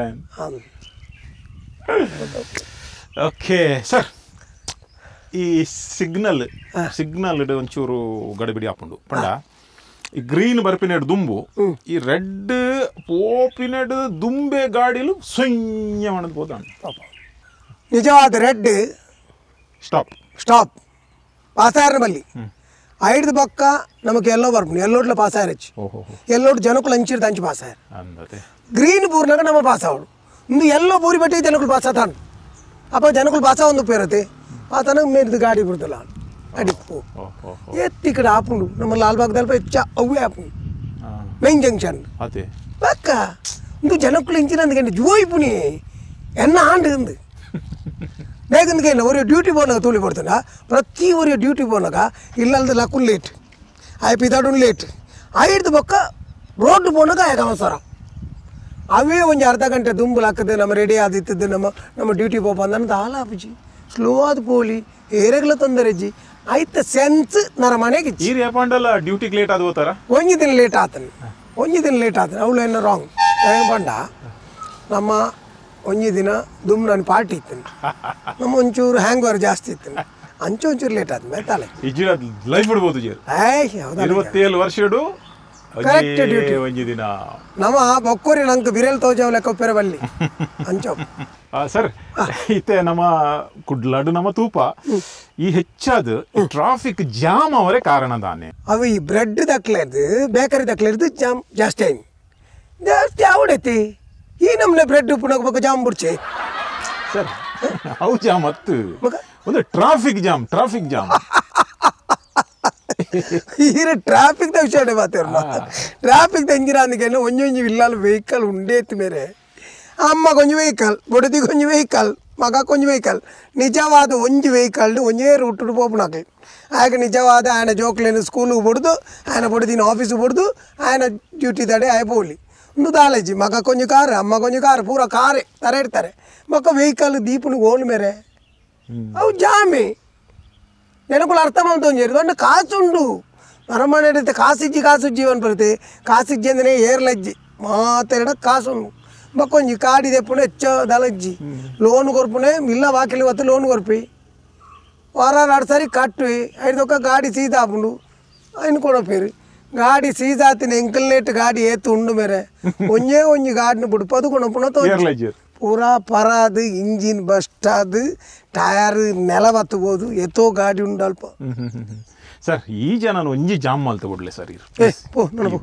ಓಕೆ ಸರ್ ಈ ಸಿಗ್ನಲ್ ಒಂಚೂರು ಗಡಿಬಿಡಿ ಹಾಕೊಂಡು ಪಂಡ ಈ ಗ್ರೀನ್ ಬರ್ಪಿನಡ್ ದುಂಬು ಈ ರೆಡ್ ಪೋಪಿನಡ್ ದುಂಬೆ ಗಾಡಿಲು ಸೊಯ್ಯ ಮಾಡದ್ ಬೋದ ನಿಜವಾದ ರೆಡ್ ಸ್ಟಾಪ್ ಪಾಸಾಯರ ಬಲ್ಲಿ ಐದು ಪಕ್ಕ ನಮಗೆ ಎಲ್ಲೋ ಬರ್ಪುಣಿ ಎಲ್ಲೋಟ್ಲ ಪಾಸಾಯರ ಹಚ್ಚಿ ಎಲ್ಲೋಟ್ ಜನಕ್ಕೂ ಲಂಚಿರ್ದು ಹಂಚಿ ಪಾಸಾಯರ ಗ್ರೀನ್ ಪೂರ್ನಾಗ ನಮ್ಮ ಪಾಸಾವಡು ಇಂದು ಎಲ್ಲೋ ಪೂರಿ ಬಟ್ಟೆ ಜನಕ್ಕೂ ಪಾಸಾತಾನು ಅಪ್ಪ ಜನಕ್ಕೂ ಪಾಸ ಒಂದು ಪೇರತೆ ಪಾತನಾಗ ಮೇರಿದು ಗಾಡಿ ಬಿಡ್ತಲ್ಲ ಅಡಿಪ್ಪು ಎತ್ತಿ ಕಡೆ ಆಪುಂಡು ನಮ್ಮ ಲಾಲ್ಬಾಗ್ದಲ್ಲಿ ಹೆಚ್ಚ ಅವೇ ಆಪುಂಡು ಮೈನ್ ಜಂಕ್ಷನ್ ಪಕ್ಕ ಇಂದು ಜನಕ್ಕೂ ಇಂಚಿನ ಅಂದ್ಕೊಂಡು ಜೋಯ್ಪುನಿ ಎನ್ನ ಆಂಡು ಇಂದು ಬೇಗಂದ್ಕೇನು ಒರೆ ಡ್ಯೂಟಿ ಬೋನಾಗ ತೋಳಿ ಕೊಡ್ತಾನ ಪ್ರತಿ ಒರೆ ಡ್ಯೂಟಿ ಬೋನಾಗ ಇಲ್ಲಲ್ದ ಲಕ್ಕುನ್ ಲೇಟ್ ಆಯ್ತು ಇದಾಡು ಲೇಟ್ ಐದು ಪಕ್ಕ ರೋಡ್ ಬೋನಾಗ ಆಯ್ತು ಅವಸರ ಅವೇ ಒಂದು ಅರ್ಧ ಗಂಟೆ ದುಂಬುಲು ಹಾಕದೆ ನಮ್ಮ ರೆಡಿ ಆದಿತ್ತದ್ದು ನಮ್ಮ ಡ್ಯೂಟಿ ಪೋಪ ಅಂದ ಆಲಾಪುಜಿ ಸ್ಲೋ ಆದ ಪೋಲಿ ಏರೆಗ್ಲ ತೊಂದರೆಜ್ಜಿ ಆಯ್ತ ಸೆನ್ಸ್ ನರ ಮನೆಗೆ ಡ್ಯೂಟಿಗೆ ಲೇಟ್ ಆದ ಹೋತಾರ ಒಂಜಿ ದಿನ ಲೇಟ್ ಆತನು ಅವಳು ಏನೋ ರಾಂಗ್ ಪಂಡ ನಮ್ಮ ಒಂಜಿ ದಿನ ದುಮ್ ನನ್ನ ಪಾರ್ಟಿ ಇತ್ತು ನಮ್ಮ ಒಂಚೂರು ಹ್ಯಾಂಗ್ ಓವರ್ ಜಾಸ್ತಿ ಇತ್ತು ಒಂಚೂರು ಲೇಟ್ ಆದ ಮೇತಾಳೆ ಲೈಫ್ ಬಿಡ್ಬೋದು 27 ವರ್ಷಡು ಕರೆಕ್ಟ್ ಡ್ಯೂಟಿ ಒಂಜಿ ದಿನ ನಮ್ಮ ಬೊಕ್ಕೋರಿ ನಂಗೆ ಬಿರೇಲ್ ತೋಜಾವ್ ಲೆಕ್ಕ ಒಪ್ಪೆರ ಬಲ್ಲಿ ಅಂಚೋ ಸರ್ ಇತ್ತೆ ನಮ್ಮ ಕುಡ್ಲಾಡು ನಮ್ಮ ತೂಪ ಈ ಹೆಚ್ಚಾದ ಟ್ರಾಫಿಕ್ ಜಾಮ್ ಅವರೇ ಕಾರಣ ತಾನೆ ಅವು ಈ ಬ್ರೆಡ್ ದಕ್ಲೇದು ಬೇಕರಿ ದಕ್ಲೇದು ಜಾಮ್ ಜಾಸ್ತಿ ಅವಡೈತಿ ಈ ನಮ್ನೆ ಬ್ರೆಡ್ ಪುನಃ ಜಾಮ್ ಬುಡ್ಚೆ ಸರ್ ಅವು ಜಾಮ್ ಹತ್ತು ಒಂದು ಟ್ರಾಫಿಕ್ ಜಾಮ್ ఈర ట్రాఫిక్ ద విషయాడే మాతారు ట్రాఫిక్ దంగిరాందుకైనా ಒಂಜೊಂಜಿ ಇಲ್ಲಾಲು ವೆಹಿಕಲ್ ಉಂಡೇತು ಮೇರೆ ಅಮ್ಮ ಕೊಂಚ ವೆಹಿಕಲ್ ಬೊಡದಿ ಕೊಂಚ ವೆಹಿಕಲ್ ಮಗ ಕೊಂಚ ವೆಹಿಕಲ್ ನಿಜವಾದ ಒಂಜಿ ವೆಹಿಕಲ್ ಒಂಜೇ ರೂಟ್ ಪೋಪುನಾಕಿ ಆಗ ನಿಜವಾದ ఆయన ಜೋಕ್ಲೇನು ಸ್ಕೂಲಿಗೆ ಬಡ್ದು ఆయన ಬಡ್ದಿನ ಆಫೀಸಿಗೆ ಬಡ್ದು ఆయన ಡ್ಯೂಟಿ ತಡೆ ಆಯ ಪೋಲಿ ಒಂದು ದಾಲೇಜಿ ಮಗ ಕೊಂಚ ಕಾರು ಅಮ್ಮ ಕೊಂಚ ಕಾರು ಪೂರ ಕಾರೇ ತರ ಇಡ್ತಾರೆ ಮಕ್ಕ ವೆಹಿಕಲ್ ದೀಪನಿಗೆ ಓಲ್ ಮೇರೆ ಅವು ಜಾಮೆ ನೆನಕುಲು ಅರ್ಥ ಮಾಡ್ತೊಂಜೇರಿ ದೊಡ್ಡ ಕಾಸುಂಡು ನರಮನೆ ಕಾಸು ಜೀವನ ಬರುತ್ತೆ ಕಾಸಿಜ್ಜಿ ಅಂದ್ರೆ ಏರ್ಲಜ್ಜಿ ಮಾತೆರಡ ಕಾಸುಂಡು ಬಕ್ಕೊಂಜಿ ಕಾಡಿ ದೆಪ್ಪುನೆ ಹೆಚ್ಚ ದಲಜ್ಜಿ ಲೋನ್ ಕೊರ್ಪುನೆ ಇಲ್ಲ ವಾಕಿಲಿ ಹೊತ್ತು ಲೋನ್ ಕೊರ್ಪಿ ವಾರ 2 ಸಾರಿ ಕಟ್ವಿ ಐದೊಕ್ಕ ಗಾಡಿ ಸೀದಾ ಆಪುಂಡು ಐನು ಕೊಡೋಪೇರಿ ಗಾಡಿ ಸೀದಾ ಆತಿನ ಎಂಕಲ್ನೇಟ್ ಗಾಡಿ ಏತು ಉಂಡು ಮೇರೆ ಒಂಜಿ ಗಾಡಿನ ಬಿಡ್ಪದು ಕೊಣಪುಣ ತೋಜಿ ಪೂರಾ ಪರಾದು ಇಂಜಿನ್ ಬಸ್ಟ್ ಅದು ಟಯರ್ ನೆಲ ಬತ್ತಬೋದು ಎತ್ತೋ ಗಾಡಿ ಉಂಡು ಅಲ್ಪ ಸರ್ ಈ ಜನ ಒಂಜಿ ಜಾಮ್ ಮಲ್ತು ಬಿಡ್ಲೆ ಸರ್ ಪೋ ನೋಡು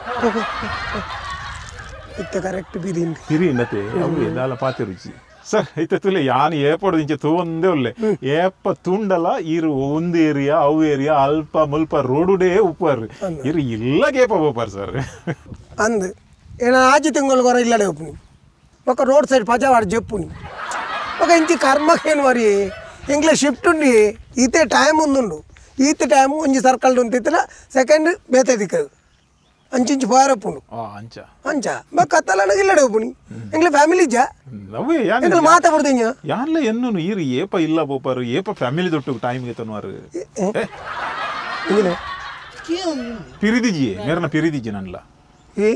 ಇತ್ತೆ ಕರೆಕ್ಟ್ ಬಿರಿ ನತೆ ಅವು ಎದಾಲ ಪಾತೆ ರುಚಿ ಸರ್ ಐತೆ ತುಲೆ ಯಾನ್ ಏಪಡದಿಂಚೆ ತೂಂದೇ ಒಳ್ಳೆ ಏಪ ತುಂಡಲ ಇರು ಒಂದು ಏರಿಯಾ ಅವು ಏರಿಯಾ ಅಲ್ಪ ಮುಲ್ಪ ರೋಡುಡೇ ಉಪ್ಪಾರು ಇರು ಇಲ್ಲ ಗೇಪ ಹೋಪಾರು ಸರ್ ಅಂದು ಏನ ಆಜಿ ತಿಂಗಳು ಕೊರ ಇಲ್ಲಡೆ ಒಪ್ಪುನಿ ఒక రోడ్ సైడ్ పజావాడు చెప్పుని ఒక ఇంటి కర్మకేను మరి ఇంట్లో షిఫ్ట్ ఉండి ఈతే టైం ఉందుండు ఈత టైం కొంచెం సర్కల్ ఉంది సెకండ్ బేతే దిక్కదు ಅಂಚಿಂಚು ಬಾರಪ್ಪುಂಡು ಅಂಚ ಬಾ ಕತ್ತಲನ ಇಲ್ಲಡೆ ಒಪ್ಪುನಿ ಎಂಗ್ಲ ಫ್ಯಾಮಿಲಿ ಇಜ್ಜ ಎಂಗ್ಲ ಮಾತಾಡ್ಬಿಡ್ತೀನಿ ಯಾನ್ಲ ಎನ್ನು ಈರು ಏಪ ಇಲ್ಲ ಬೋಪಾರು ಏಪ ಫ್ಯಾಮಿಲಿ ದೊಟ್ಟು ಟೈಮ್ ಗೆ ತನ್ವಾರು ಪಿರಿದಿಜಿ ಮೇರನ ಪಿರಿದಿಜಿ ನನ್ಲ ಏ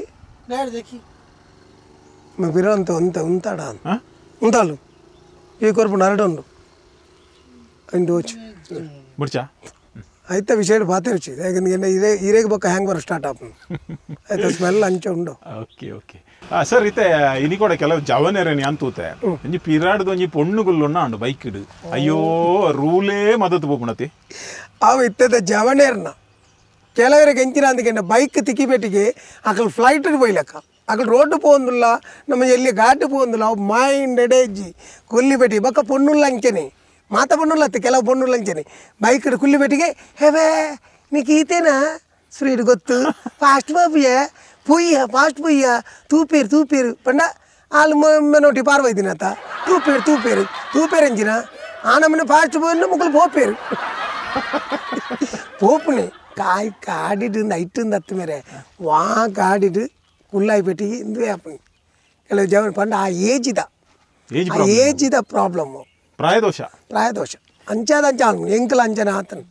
ಬಿರೋಂತ ఉంటాడ ఉంటాಳು ఈ కొరకు నరడండు ఇంటి వచ్చి ಮುಡ್ಚಾ అయితే ವಿಷಯ ಬಾತೆ ರುಚಿ ಯಾಕಂದ್ರೆ ಇರೇಗ ಬೊಕ್ಕ ಹ್ಯಾಂಗ್ ಬರೋ ಸ್ಟಾರ್ಟ್ ಆಪ್ ಆಯ್ತು ಸ್ಮೆಲ್ ಅಂಚೆ ಉಂಡು ಓಕೆ ಓಕೆ ಸರ್ ಇತ್ತೆ ಇನಿ ಕೂಡ ಕೆಲವು ಜವನೇರೇನಿ ಅಂತೂತೆ ಒಂಜಿ ಪಿರಾಡ್ದು ಒಂಜಿ ಪೊಣ್ಣುಗುಲ್ಲುಣ್ಣ ಅಂಡು ಬೈಕ್ ಇಡು ಅಯ್ಯೋ ರೂಲೇ ಮದತ್ ಪೋಪುಣತಿ ಅವು ಇತ್ತದ ಜವನೇರ್ನ ಕೆಲವರಿಗೆ ಎಂಚಿನ ಅಂದಕ್ಕೆ ಬೈಕ್ ತಿಕ್ಕಿಬೆಟ್ಟಿಗೆ ಅಕಲ್ ಫ್ಲೈಟ್ పోయిలక అక్కడ రోడ్డు పోందుల్లా ನಮ್ಮ ಎಲ್ಲಿ ಘಾಟ್ పోందుಲ್ಲ ಅವು ಮೈಂಡ್ ಎಡೇಜಿ ಕುಲ್ಲಿಬೆಟ್ಟಿ ಬಕ್ಕ ಪೊಣ್ಣುಲ್ಲ ಅಂಚೆನೆ ಮಾತ ಪೊಣ್ಣುಲ್ಲ ಅತ್ತೆ ಕೆಲವು ಪೊಣ್ಣುಲ್ಲ ಅಂಚೆನೆ ಬೈಕ್ ಕುಲ್ಲಿಬೆಟ್ಟಿಗೆ ಹೆವೇ నీకు ఈతేనా స్పీడ్ గొత్తు ఫాస్ట్ బాబుయ్య పొయ్య ఫాస్ట్ పొయ్య తూపేరు పండ వాళ్ళు మెనోటి పార్వైతినత తూపేరు ఎంచిన ఆనమ్మని ఫాస్ట్ పోయిన ముగ్గులు పోపుని ಕಾಡಿಡು ನೈಟಿಂದ ಹತ್ತು ಮೇರೆ ವಾ ಕಾಡಿಡು ಕುಲ್ಲಾಯಿ ಪೆಟ್ಟಿಗೆ ಇಂದು ಆಪಣಿ ಕೆಲವು ಜನ ಪಂಡ ಆ ಏಜಿದ ಪ್ರಾಬ್ಲಮ್ಮು ಪ್ರಾಯದೋಷ ಅಂಚಾದ ಎಂಕಲ ಅಂಚನ ಆತನು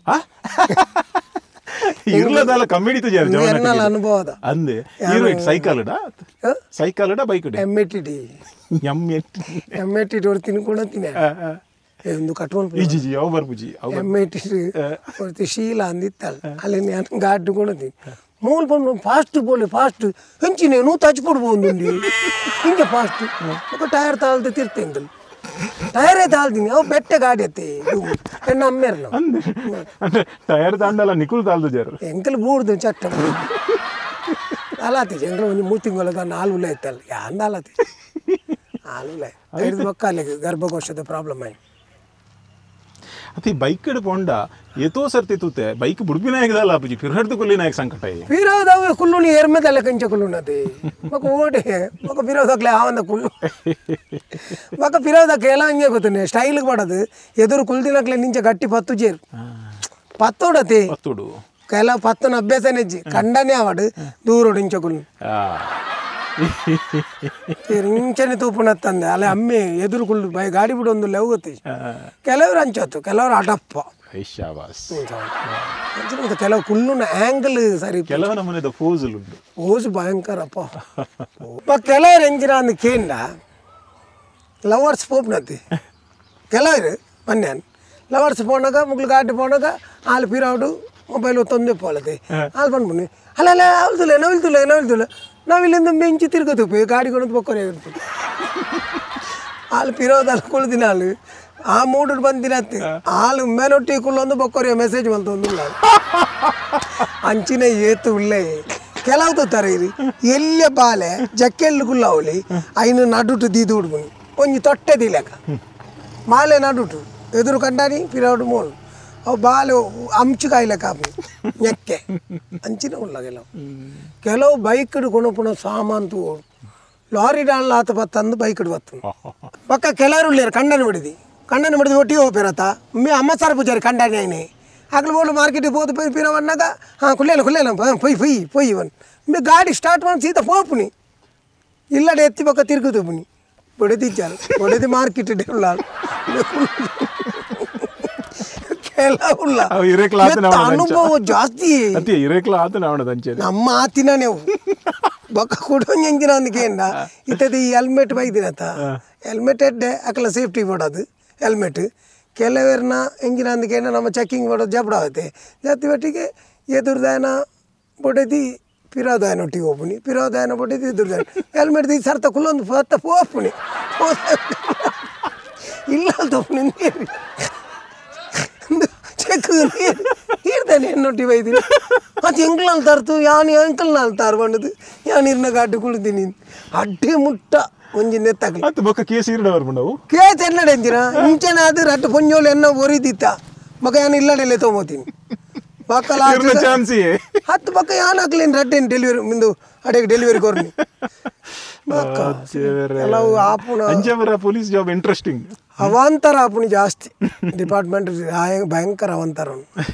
ಇರ್ಲದಲ್ಲ ಕಮ್ಮಿಡಿತು ಎನ್ನಲ ಅನುಭವದ ಅಂದೆ ಸೈಕಲ್ಡ ಬೈಕ್ ಎಮ್ಮೆಟ್ಟಿಡಿ ಹೊರ ತಿನ್ಕೊಂಡು ತಿನ್ನೆ ಒಂದು ಕಟ್ಕೊಂಡು ಯಾವ ಬರ್ಪುಜಿ ಎಮ್ಮೆಟ್ಟಿ ಶೀಲ ಅಂದಿತ್ತಲ್ಲ ಅಲ್ಲಿ ನಾನು ಗಾಡು ಕೊಡೋದು ಮೂಲ ಬಂದು ಫಾಸ್ಟ್ ಹೆಂಚಿ నేను తచ్చిపోడుపోండి ఇంకా ఫాస్ట్ ఒక టైర్ తాల్తే తిర్తెంగల్ టైరే తాల్ತೀನಿ ಅವು ಬೆಟ್ಟ ಗಾಡಿ ಅತ್ತೆ ಎನ್ನ ಅಮ್ಮೇರ್ನ ಅಂದ್ರೆ ಟೈರ್ ತಾಂಡಲ್ಲ ನಿಕುಲ್ ತಾಲ್ದು ಜರು ಎಂಕಲ್ ಬೂಡ್ದು ಚಟ್ಟ ಅಲಾತಿ ಎಂಕಲ್ ಒಂದು ಮೂತಿಂಗೊಳಗ ನಾಲ್ವುಲ ಇತ್ತಲ್ಲ ಯಾಂದ ಅಲಾತಿ ನಾಲ್ವುಲ ಐದು ಮಕ್ಕಳಿಗೆ ಗರ್ಭಕೋಶದ ಪ್ರಾಬ್ಲಮ್ ಆಯ್ತು ಅತಿ ಬೈಕ್ ಪೋಂಡ ಏತೋ ಸರ್ತಿ ತೂತೆ ಬೈಕ್ ಬುಡ್ಬಿನಾಯಕದಲ್ಲ ಅಪ್ಪಜಿ ಫಿರ್ಹಡ್ದು ಕುಲ್ಲಿನಾಯಕ ಸಂಕಟ ಫಿರೋದವ ಕುಲ್ಲುನಿ ಎರ್ಮೆದಲ್ಲ ಕಂಚ ಕುಲ್ಲುನತಿ ಮಕ ಓಡೆ ಮಕ ಫಿರೋದಕ್ಲೆ ಆವಂದ ಕುಲ್ಲು ಮಕ ಫಿರೋದಕ್ಕೆ ಎಲ್ಲ ಹಂಗೆ ಗೊತ್ತನೆ ಸ್ಟೈಲ್ಗೆ ಮಾಡೋದು ಎದುರು ಕುಲ್ದಿನಕ್ಲೆ ನಿಂಚೆ ಗಟ್ಟಿ ಪತ್ತು ಜೇರು ಪತ್ತೋಡತಿ ಕೆಲವು ಪತ್ತನ ಅಭ್ಯಾಸ ನೆಜ್ಜಿ ಕಂಡನೇ ಆವಾಡು ದೂರೋಡು ಇಂಚ ಕುಲ್ಲು ಇಂಚನೆ ತೂಪುಣತ್ತಂದೆ ಅಲ್ಲ ಅಮ್ಮೆ ಎದುರು ಕುಳ್ಳು ಬೈ ಗಾಡಿ ಬಿಡು ಒಂದು ಲೆವ್ಗತಿ ಕೆಲವರು ಅಂಚತ್ತು ಕೆಲವರು ಅಡಪ್ಪ ಕೆಲವು ಕುಲ್ಲುನ ಆಂಗಲ್ ಸರಿ ಕೆಲವು ನಮ್ಮನೆ ಫೋಜ್ ಭಯಂಕರಪ್ಪ ಕೆಲವರು ಎಂಜಿನ ಅಂದ್ ಕೇಂಡ ಲವರ್ಸ್ ಪೋಪ್ನತಿ ಕೆಲವರು ಮನ್ಯಾನ್ ಲವರ್ಸ್ ಪೋನಾಗ ಮುಗ್ಲು ಗಾಡಿ ಪೋನಾಗ ಹಾಲು ಪಿರಾಡು ಮೊಬೈಲ್ ತೊಂದೆ ಪೋಲತಿ ಹಾಲು ಬಂದ್ಬಿಡಿ ಅಲ್ಲ ನವಿಲ್ತುಲೆ ನಾವು ಇಲ್ಲಿಂದ ಬೆಂಚಿ ತಿರ್ಗೋತೀವಿ ಗಾಡಿ ಕೊಂಡು ಬೊಕ್ಕರೆ ಇರ್ತೀವಿ ಹಾಲು ಪಿರೋದಲ್ಲಿ ಕುಳ್ದಿನ ಹಾಲು ಆ ಮೂಡು ಬಂದಿನತ್ತಿ ಹಾಲು ಮೇನೊಟ್ಟಿ ಕುಳ್ಳೊಂದು ಬೊಕ್ಕರೆ ಮೆಸೇಜ್ ಬಂತೊಂದಿಲ್ಲ ಅಂಚಿನ ಏತು ಉಳ್ಳೆ ಕೆಲವು ತೊತ್ತಾರೆ ಇರಿ ಎಲ್ಲೆ ಬಾಲೆ ಜಕ್ಕೆಳ್ಳು ಕುಲ್ಲ ಅವಳಿ ಐನು ನಡುಟು ದೀದು ಹುಡ್ಬುನಿ ಒಂಜಿ ತೊಟ್ಟೆ ದಿಲೆಕ ಮಾಲೆ ನಡುಟು ಎದುರು ಕಂಡಾನಿ ಪಿರೋಡು ಮೋಳು ಅವು ಬಾಲು ಅಂಚು ಕಾಯಿಲೆ ಕಾಪು ನೆಕ್ಕೆ ಅಂಚಿನ ಉಳ್ಳ ಕೆಲವು ಬೈಕ್ ಕೊಣಪುಣ ಸಾಮಾನು ಲಾರಿ ಡಾಲ್ ಆತ ಬತ್ತಂದು ಬೈಕ್ ಬತ್ತು ಪಕ್ಕ ಕೆಲವರು ಉಳ್ಳೇರು ಕಂಡನ ಬಿಡಿದಿ ಒಟ್ಟಿಗೆ ಹೋಗ್ಪಿರತ್ತ ಅಮ್ಮ ಸಾರ್ ಪೂಜಾರಿ ಕಂಡಾನಿ ಆಯ್ನೆ ಆಗ್ಲು ಬೋಳು ಮಾರ್ಕೆಟಿಗೆ ಹೋದ ಪಿರವನ್ನಾಗ ಹಾಂ ಕುಲ್ಲೇನ ಪೊಯ್ ಒನ್ ಗಾಡಿ ಸ್ಟಾರ್ಟ್ ಮಾಡಿ ಸೀದಾ ಹೋಪುನಿ ಇಲ್ಲಡೆ ಎತ್ತಿ ಪಕ್ಕ ತಿರ್ಗುದು ಪುನಿ ಹೊಡೆದಿ ಮಾರ್ಕೆಟ್ ಡೆವಲ ಅನುಭವ ಜಾಸ್ತಿ ನಮ್ಮ ಆತಿನ ನೀವು ಬೊಕ್ಕ ಕೊಡೋಂಗೆ ಹೆಂಗಿನ ಅಂದ್ಕೇಂಡ ಇತ್ತದ ಈ ಹೆಲ್ಮೆಟ್ ಬೈದಿನತ್ತ ಹೆಲ್ಮೆಟ್ ಎಡ್ಡೆ ಅಕ್ಕಲ ಸೇಫ್ಟಿ ಮಾಡೋದು ಹೆಲ್ಮೆಟ್ ಕೆಲವರನ್ನ ಹೆಂಗಿನ ಅಂದ್ಕೇಂಡ ನಮ್ಮ ಚೆಕಿಂಗ್ ಮಾಡೋದು ಜಬ್ಡಾಗುತ್ತೆ ಜಾತಿ ಒಟ್ಟಿಗೆ ಎದುರ್ದಾಯನ ಬೊಡೆದಿ ಪಿರೋದಾಯನ ಒಟ್ಟಿಗೆ ಹೋಗ್ಬುನಿ ಪಿರೋದಾಯನ ಬೊಡೆದಿ ಎದುರ್ದಾಯನ ಹೆಲ್ಮೆಟ್ ದಿ ಸರ್ತ ಕುಲ್ಲೊಂದು ಫತ್ತ ಹೋಗ್ಬುನಿ ಇಲ್ಲ ತಪ್ಪು ಚೆಕ್ ನಾನು ಎನ್ನೊಟ್ಟಿ ಬೈತೀನಿ ಅದು ಎಂಕ್ಲಲ್ಲಿ ತರ್ತು ಯಾನು ಎಂಕಲ್ ನಾಲ್ ತಾರು ಬಂದದು ಯಾನು ಇರ್ನ ಗಾಡಿ ಕುಳಿತೀನಿ ಅಡ್ಡಿ ಮುಟ್ಟ ಒಂಜಿ ನೆತ್ತಾಗಲಿ ಅದು ಬೊಕ್ಕ ಕೇಸ್ ಇರಡವರು ಬಂದವು ಕೇಸ್ ಎಲ್ಲಡೆ ಅಂತೀರ ಇಂಚನ ಅದು ರಟ್ಟು ಪೊಂಜೋಲು ಎನ್ನ ಒರಿದಿತ್ತ ಬೊಕ್ಕ ಯಾನು ಇಲ್ಲಡೆಲ್ಲ ತೊಗೊತೀನಿ ಬಕ್ಕಲ ಚಾನ್ಸಿಯೇ ಹತ್ತು ಬಕ್ಕ ಯಾನು ಹಾಕ್ಲೇನು ರಟ್ಟೇನು ಡೆಲಿವರಿ ಮುಂದು ಅಡೆಗೆ ಡೆಲಿವರಿ ಕೊರ್ನಿ ಕೆಲವು ಆಪುಣ ಅಂಜವರ ಪೊಲೀಸ್ ಜಾಬ್ ಇಂಟ್ರೆಸ್ಟಿಂಗ್ ಅವಾಂತರ ಆಪುಣಿ ಜಾಸ್ತಿ ಡಿಪಾರ್ಟ್ಮೆಂಟ್ ಭಯಂಕರ ಅವಂತರ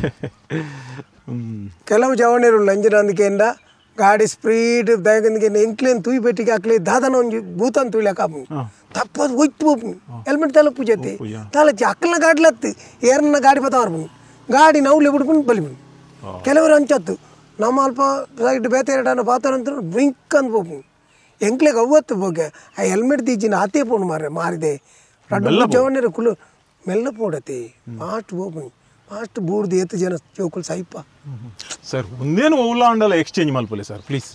ಕೆಲವು ಜವಣಿರು ಲಂಜನಂದಿಕೆಯಿಂದ ಗಾಡಿ ಸ್ಪೀಡ್ ದಯಗಂದಿಗೆ ಎಂಕ್ಲೇನು ತೂಯಿ ಬೆಟ್ಟಿಗೆ ಹಾಕ್ಲಿ ದಾದನ ಒಂಜಿ ಭೂತನ್ ತುಳಿಯಕ್ಕೆ ಆಪುಣಿ ತಪ್ಪದು ಒಯ್ತು ಹೋಗ್ನಿ ಹೆಲ್ಮೆಟ್ ತಲಪು ಜೊತೆ ತಲಚ್ಚಿ ಅಕ್ಕಲ್ನ ಗಾಡ್ಲತ್ತು ಏರ್ನ ಗಾಡಿ ಪತ ಮಾರ್ಬುಣಿ ಗಾಡಿ ನವ್ಲೆ ಬಿಡ್ಕೊಂಡು ಬಲಿಬಿಣಿ ಕೆಲವರು ಅಂಚತ್ತು ನಮ್ಮ ಅಲ್ಪ ಸೈಡ್ ಬೇತೆ ಎರಡನ್ನ ಪಾತ್ರ ಬ್ರಿಂಕ್ ಅಂದ್ ಹೋಗ್ನಿ ಎಂಕ್ಲೆಗೆ ಅವತ್ತು ಬಗ್ಗೆ ಆ ಹೆಲ್ಮೆಟ್ ದೀಜಿನ ಆತೇ ಪೋಣು ಮಾರಿದೆ ಜವಣ್ಣರು ಕುಲು ಮೆಲ್ಲ ಪೋಡತೆ ಫಾಸ್ಟ್ ಹೋಗ್ನಿ ಫಾಸ್ಟ್ ಬೂಡ್ದು ಎತ್ತು ಜನ ಚೌಕಲ್ ಸೈಪ ಸರ್ ಒಂದೇನು ಓಲಾಂಡಲ್ಲ ಎಕ್ಸ್ಚೇಂಜ್ ಮಲ್ಪಲೆ ಸರ್ ಪ್ಲೀಸ್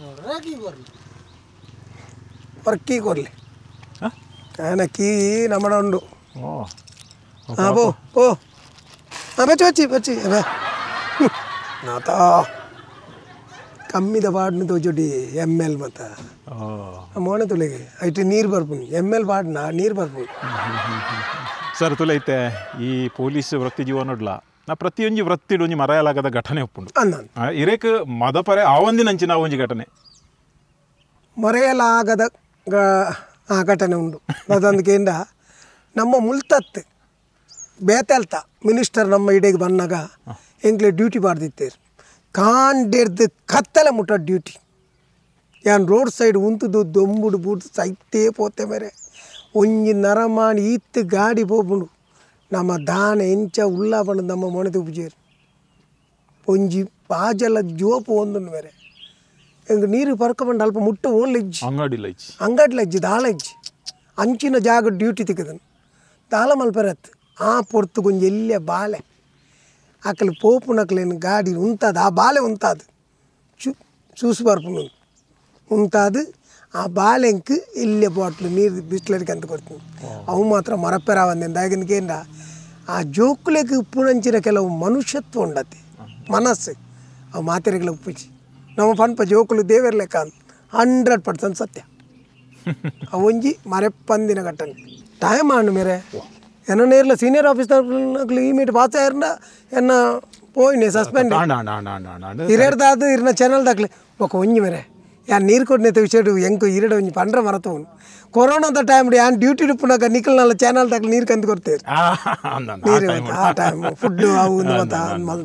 ವರ್ಕಿ ಕೊರ್ಲಿ ಆನ ಕೀ ನಮ್ಮಡ ಉಂಡು ಹಾಂ ಬೋ ಓ ಹಾಂ ಬಚ್ಚಿ ನಾತಾ ಕಮ್ಮಿದ ಪಾಡ್ನ ತೋಜೊಡಿ ML ಮತ್ತ ಮೋನೆ ತುಲೆಗೆ ಐಟಿ ನೀರು ಬರ್ಪುನಿ ML ಪಾಡ್ನ ನೀರು ಬರ್ಪುನಿ ಸರ್ ತುಲೈತೆ ಈ ಪೊಲೀಸ್ ವೃತ್ತಿ ಜೀವ ನೋಡ್ಲ ನಾ ಪ್ರತಿಯೊಂದು ವೃತ್ತಿಡು ಒಂಜಿ ಮರೆಯಲಾಗದ ಘಟನೆ ಒಪ್ಪುಂಡು ಇರೇಕ್ ಮದಪರೆ ಆವಂದಿನಂಚಿನ ಒಂಜಿ ಘಟನೆ ಮರೆಯಲಾಗದ ಘಟನೆ ಉಂಡು ಅದೊಂದಕ್ಕೆಂದ ನಮ್ಮ ಮುಲ್ತತ್ತು ಬೇತೆಲ್ತ ಮಿನಿಸ್ಟರ್ ನಮ್ಮ ಇಡೆಗೆ ಬಂದಾಗ ಎಂಕ್ಲೆ ಡ್ಯೂಟಿ ಮಾಡ್ದಿತ್ತೇರು ಕಾಂಡೆರ್ದು ಕತ್ತಲೆ ಮುಟ್ಟ ಡ್ಯೂಟಿ ಯಾನ್ ರೋಡ್ ಸೈಡ್ ಉಂತುದು ದೊಂಬುಡು ಬೂಡು ಸೈತೇ ಪೋತೆ ಮೇರೆ ಒಂಜಿ ನರಮಾಣಿ ಈತ್ ಗಾಡಿ ಪೋಪುಂಡು ನಮ್ಮ ದಾನ ಎಂಚ ಉಲ್ಲ ಬಂದು ನಮ್ಮ ಮೊಣೆ ತುಪ್ಪುಜೇರು ಒಂಜಿ ಪಾಜಲ ಜೋಪು ಒಂದನ್ನು ಮೇರೆ ಎಂಗೆ ನೀರು ಪರ್ಕೊಂಡ್ ಅಲ್ಪ ಮುಟ್ಟ ಓನ್ಲೆಜ್ಜಿ ಅಂಗಡಿಲೆಜ್ಜಿ ದಾಳೆಜ್ಜಿ ಅಂಚಿನ ಜಾಗ ಡ್ಯೂಟಿ ತಿಕ್ಕದನು ದಾಳ ಮಲ್ಪರತ್ ಆ ಪೊರ್ತು ಕೊಂಚ ಎಲ್ಲೆ ಬಾಳೆ ಅಕ್ಕಲು ಪೋಪುನಕ್ಲೇನು ಗಾಡಿ ಉಂತಾದು ಆ ಬಾಳೆ ಉಂತಾದು ಚೂಸು ಬರ್ಪುನು ಉಂತಾದು ಆ ಬಾಳೆಂಕ್ ಇಲ್ಲೇ ಬಾಟ್ಲು ನೀರು ಬಿಸ್ಲರಿಗೆ ಅಂತ ಕೊಡ್ತೀನಿ ಅವು ಮಾತ್ರ ಮರಪೆರಾವಂದಿಂದ ಆಗಿನಕೇಂದ ಆ ಜೋಕುಲೆಗೆ ಉಪ್ಪುನಂಚಿನ ಕೆಲವು ಮನುಷ್ಯತ್ವ ಉಂಡತ್ತೆ ಮನಸ್ಸು ಅವು ಮಾತೆರೆಗಳ ಉಪ್ಪಿಸಿ ನಮ್ಮ ಪನ್ಪ ಜೋಕುಲು ದೇವರ ಲೆಕ್ಕ ಅಂತ 100% ಸತ್ಯ ಅವೊಂಜಿ ಮರೆಪ್ಪಂದಿನ ಘಟನೆ ಟೈಮ್ ಆಂಡು ಮೇರೆ ಎನ್ನ ನೇರ್ಲ ಸೀನಿಯರ್ ಆಫೀಸರ್ ಈ ಮೀಟ್ ಪಾಸ್ ಆಯ್ರನ್ನ ಎನ್ನ పోయినాయి సస్పెండ్ ఇరేడదాదు ఇరిన ఛానల్ దాకలే ఒక ಒಂಜಿ ಮೇರೆ ಯಾನ್ ನೀರು ಕೊಡ್ನೇತ ವಿಷಯ ಎಂಕು ಇರಡ ಒಂಜಿ ಪಂಡ್ರ ಮರತವನು ಕೊರೋನಾದ ಟೈಮ್ ಯಾನ್ ಡ್ಯೂಟಿ ಡುಪ್ಪುನಾಗ ನಿಖಲ್ನಲ್ಲ ಚಾನಲ್ ದಾಕಲೆ ನೀರು ಕಂದು ಕೊಡ್ತೇವೆ ನೀರು ಆ ಟೈಮ್ ಫುಡ್ ಅವು ಮತ ಮಲ್ದ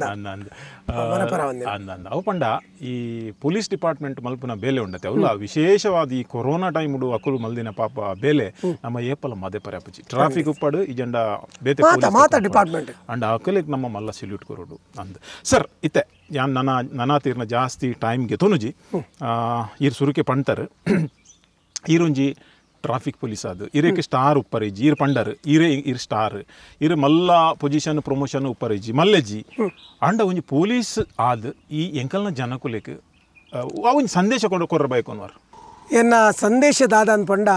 ಅವು ಪಂಡ ಈ ಪೊಲೀಸ್ ಡಿಪಾರ್ಟ್ಮೆಂಟ್ ಮಲ್ಪುನ ಬೇಲೆ ಉಂಡತೆ ಅವಲ್ಲ ವಿಶೇಷವಾದ ಈ ಕೊರೋನಾ ಟೈಮ್ ಅಕುಲು ಮಲ್ದಿನ ಪಾಪ ಬೇಲೆ ನಮ್ಮ ಏಪಲ ಮದೆ ಪರಪಚಿ ಟ್ರಾಫಿಕ್ ಉಪ್ಪಡು ಈ ಜಂಡ ಬೇತೆ ಮಾತಾ ಡಿಪಾರ್ಟ್ಮೆಂಟ್ ಅಂಡ್ ಅಕಲಿಗೆ ನಮ್ಮ ಮಲ್ಲ ಸಲ್ಯೂಟ್ ಕೊರೋಡು ಅಂದ್ ಸರ್ ಇತ್ತೆ ಯಾನ್ ನನ ತೀರ್ನ ಜಾಸ್ತಿ ಟೈಮ್ಗೆ ತೊನುಜಿ ಈರ್ ಸುರುಕೆ ಪಂಟರ್ ಈರೊಂಜಿ ಟ್ರಾಫಿಕ್ ಪೊಲೀಸ್ ಅದು ಇರೇಕೆ ಸ್ಟಾರ್ ಉಪ್ಪರಿಜಿ ಇರ್ ಪಂಡರ್ ಇರೇ ಇರ್ ಸ್ಟಾರ್ ಇರ್ ಮಲ್ಲ ಪೊಸಿಷನ್ ಪ್ರಮೋಷನ್ ಉಪ್ಪರಿಜಿ ಮಲ್ಲೆಜಿ ಅಂಡ ಒಂಜಿ ಪೊಲೀಸ್ ಆದ್ ಈ ಎಂಕಲ್ನ ಜನಕುಲೆಕ್ ಒಂಜಿ ಸಂದೇಶ ಕೊರಬೇಕು ಅನ್ನೋರು ಎನ್ನ ಸಂದೇಶದಾದ ಅನ್ಪಂಡ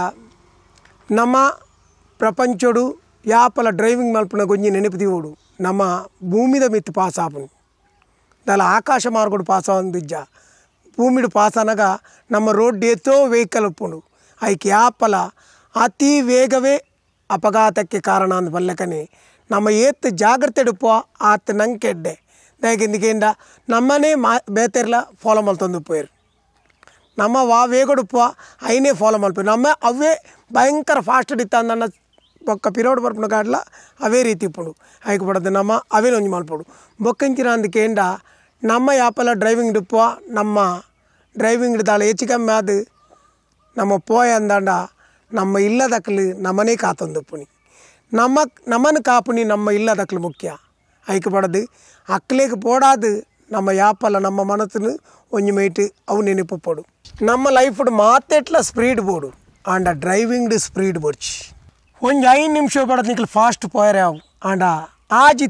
ನಮ್ಮ ಪ್ರಪಂಚಡು ಯಾಪಲ ಡ್ರೈವಿಂಗ್ ಮಲ್ಪನ ಗೊಂಜಿ ನೆನಪುದಿವೋಡು ನಮ್ಮ ಭೂಮಿದ ಮಿತ್ತು ಪಾಸ್ ಆಪನು ದಾಲ ಆಕಾಶ ಮಾರ್ಗೋಡು ಪಾಸ್ ಆವಂದಿಜ್ಜ ಭೂಮಿಡು ಪಾಸ್ ಅನಗ ನಮ್ಮ ರೋಡ್ ಎತ್ತೋ ವೆಹಿಕಲ್ ಉಪ್ಪುಂಡು ಐಕೆ ಯಾಪಲ ಅತಿ ವೇಗವೇ ಅಪಘಾತಕ್ಕೆ ಕಾರಣ ಅಂದ ಬಲ್ಲಕನೆ ನಮ್ಮ ಏತ್ ಜಾಗ್ರತೆ ಡುಪ್ಪ ಆತ ನಂಗೆಡ್ಡೆ ದಯಗೆಂದಿಗೆಂಡ ನಮ್ಮನೇ ಬೇತೆರ್ಲ ಫಾಲೋ ಮಲ್ತೊಂದು ಪೋಯರು ನಮ್ಮ ವೇಗಡುಪ್ಪ ಐನೇ ಫಾಲೋ ಮಲ್ಪೇರು ನಮ್ಮ ಅವೇ ಭಯಂಕರ ಫಾಸ್ಟ್ ಇತ್ತ ನನ್ನ ಬೊಕ್ಕ ಪಿರೋಡ್ ಬರ್ಪುನ ಗಾಡ್ಲ ಅವೇ ರೀತಿ ಇಪ್ಪುಂಡು ಐಕೆ ಪಡೋದು ನಮ್ಮ ಅವೇ ಒಂಜಿ ಮಲ್ಪೋಡು ಬೊಕ್ಕಂಚಿನ ಅಂದಕೇಂಡ ನಮ್ಮ ಯಾಪಲ ಡ್ರೈವಿಂಗ್ ಡುಪ್ಪ ನಮ್ಮ ಡ್ರೈವಿಂಗ್ ದಾಳ ಹೆಚ್ಚು ಕಮ್ಮಿ ಆದ ನಮ್ಮ ಪೋಯ ಅಂದಾಂಡ ನಮ್ಮ ಇಲ್ಲದಕ್ಕಲು ನಮ್ಮನೇ ಕಾತೊಂದುಪ್ಪುನಿ ನಮ್ಮನ್ನು ಕಾಪುನಿ ನಮ್ಮ ಇಲ್ಲದಕ್ಕಲು ಮುಖ್ಯ ಐಕೆ ಪಡೋದು ಅಕ್ಲೇಗೆ ಪೋಡಾದು ನಮ್ಮ ಯಾಪಲ್ಲ ನಮ್ಮ ಮನಸ್ಸನ್ನು ಒಂಜಿ ಮೈಟ್ ಅವು ನೆನಪುಪ್ಪಡು ನಮ್ಮ ಲೈಫ್ಡು ಮಾತೆಟ್ಲ ಸ್ಪೀಡ್ ಬೋಡು ಆಂಡ ಡ್ರೈವಿಂಗ್ಡು ಸ್ಪೀಡ್ ಬೋಡ್ಚಿ ಒಂಜಿ 5 ನಿಮಿಷ ಪಡೋದು ನಿಕ್ಲು ಫಾಸ್ಟ್ ಪೋಯರೆ ಅವು ಆಂಡ ಅಜಾಜಿ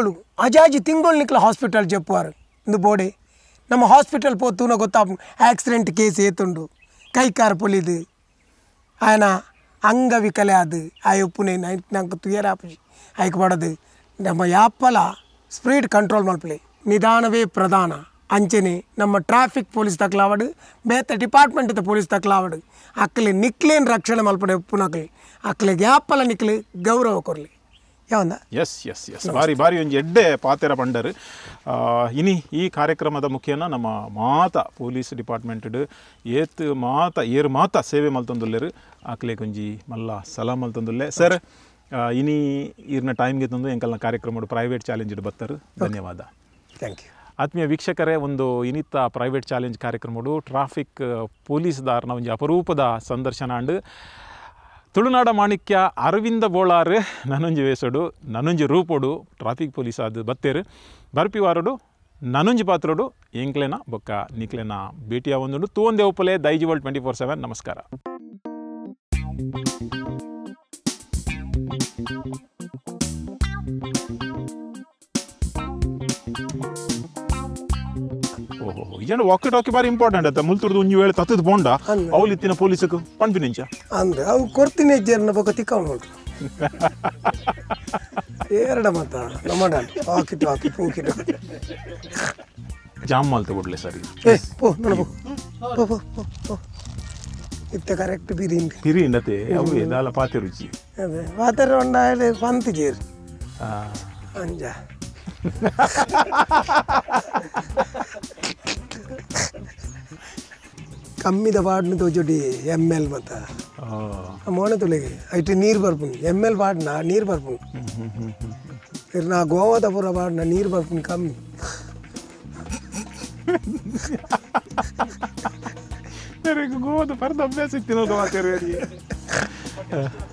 ತಿಂಗಳು ನಿಕ್ಲು ಹಾಸ್ಪಿಟಲ್ చెప్పువారు ಇಂದು ಬೋಡೆ ನಮ್ಮ ಹಾಸ್ಪಿಟಲ್ ಪೋತೂನ ಗೊತ್ತಾಪು ಆಕ್ಸಿಡೆಂಟ್ ಕೇಸ್ ಏತುಂಡು ಕೈಕಾರ ಪೊಲಿದು ఆయన ಅಂಗವಿಕಲೆ ಅದು ಆ ಉಪ್ಪುನೆ ನಂಗೆ ತುಯರಾಪುಜಿ ಆಯ್ಕೆ ಪಡೋದು ನಮ್ಮ ಯಾಪಲ ಸ್ಪೀಡ್ ಕಂಟ್ರೋಲ್ ಮಲ್ಪಲೆ ನಿಧಾನವೇ ಪ್ರಧಾನ ಅಂಚನೆ ನಮ್ಮ ಟ್ರಾಫಿಕ್ ಪೊಲೀಸ್ ತಕ್ಲಾವಡು ಬೇತ ಡಿಪಾರ್ಟ್ಮೆಂಟ್ ಪೊಲೀಸ್ ತಕ್ಲಾವಡು ಅಕ್ಕಲೆ ನಿಕ್ಲೇನು ರಕ್ಷಣೆ ಮಲ್ಪಡೆ ಉಪ್ಪುನಕಲಿ ಅಕ್ಕಲೆ ಗ್ಯಾಪಲ ನಿಕ್ಲೆ ಗೌರವ ಕೊರಲಿ ಯಾವಂದ ಎಸ್ ಎಸ್ ಎಸ್ ಬಾರಿ ಬಾರಿ ಒಂದು ಎಡ್ಡೆ ಪಾತೆರ ಪಂಡರು ಇನಿ ಈ ಕಾರ್ಯಕ್ರಮದ ಮುಖ್ಯನ ನಮ್ಮ ಮಾತ ಪೊಲೀಸ್ ಡಿಪಾರ್ಟ್ಮೆಂಟ್ ಏರು ಮಾತ ಸೇವೆ ಮಲ್ತೊಂದುಲ್ಲೆರು ಆಕ್ಲೆ ಕೊಂಜಿ ಮಲ್ಲ ಸಲಾಮ್ ಮಲ್ತೊಂದುಲ್ಲೆ ಸರ್ ಇನಿ ಇರ್ನ ಟೈಮ್ಗೆ ತಂದು ಎಂಕಲ್ನ ಕಾರ್ಯಕ್ರಮ ಪ್ರೈವೇಟ್ ಚಾಲೆಂಜ್ ಬರ್ತಾರೆ ಧನ್ಯವಾದ ಥ್ಯಾಂಕ್ ಯು ಆತ್ಮೀಯ ವೀಕ್ಷಕರೇ ಒಂದು ಇನಿತ್ತ ಪ್ರೈವೇಟ್ ಚಾಲೆಂಜ್ ಕಾರ್ಯಕ್ರಮ ಟ್ರಾಫಿಕ್ ಪೊಲೀಸ್ದಾರ್ನ ಒಂದು ಅಪರೂಪದ ಸಂದರ್ಶನ ಅಂಡು ತುಳುನಾಡ ಮಾಣಿಕ್ಯ ಅರವಿಂದ ಬೋಳಾರು ನನೊಂಜಿ ವೇಸೋಡು ನನೊಂಜಿ ರೂಪೋಡು ಟ್ರಾಫಿಕ್ ಪೊಲೀಸ್ ಅದು ಬತ್ತೇರು ಬರ್ಪಿವಾರೋಡು ನನೊಂಜಿ ಪಾತ್ರೋಡು ಎಂಕ್ಲೆನ ಬೊಕ್ಕ ನಿಕ್ಲೆನ ಭೇಟಿಯ ಒಂದುಂಡು ತೂವೊಂದೆ ಉಪ್ಪಲೆ ದೈಜಿ ವರ್ಲ್ಡ್ 24/7 ನಮಸ್ಕಾರ. ಓಹೋ ಇಜಂಡ ವಾಕಿ ಟಾಕಿ ಬಾರಿ ಇಂಪಾರ್ಟೆಂಟ್ ಆಯ್ತಾ ಮುಲ್ತುರ್ದು ಒಂಜಿ ವೇಳೆ ತತ್ತದ ಬೋಂಡ ಅವಳು ಇತ್ತಿನ ಪೊಲೀಸಕ್ಕೆ ಪಂಪಿನಿಂಚ ಅಂದ್ರೆ ಅವು ಕೊಡ್ತೀನಿ ಜರ್ನ ಬೊಕ್ಕ ತಿಕ್ಕೊಂಡು ನೋಡ್ರಿ ಎರಡ ಮತ್ತ ನಮ್ಮಡ ವಾಕಿ ಟಾಕಿ ಪೂಕಿ ಜಾಮ್ ಮಾಲ್ತೆ ಕೊಡ್ಲೆ ಸರಿ ಪೋ ನೋಡು ಪೋ ಇತ್ತ ಕರೆಕ್ಟ್ ಬಿರಿಂಡಿ ಬಿರಿಂಡತೆ ಅವು ಎದಾಲ ಪಾತೆ ರುಚಿ ಅದೇ ಪಾತೆರ ಒಂಡ ಪಂತಿ ಜೇರು ಅಂಜ ಕಮ್ಮಿದ ಪಾಡ್ನ ತೋಜೋಡಿ ML ಮತ್ತ ಮೋನೆ ತುಳಿಗೆ ಐಟಿ ನೀರು ಬರ್ಪುನ್ ML ಪಾಡ್ನ ನೀರು ಬರ್ಪುನ್ ನಾ ಗೋವಾದ ಪುರ ಪಾಡ್ನ ನೀರು ಬರ್ಪುನ್ ಕಮ್ಮಿ ಗೋವಾದ ಪರದ ಅಭ್ಯಾಸ ಇತ್ತಿನ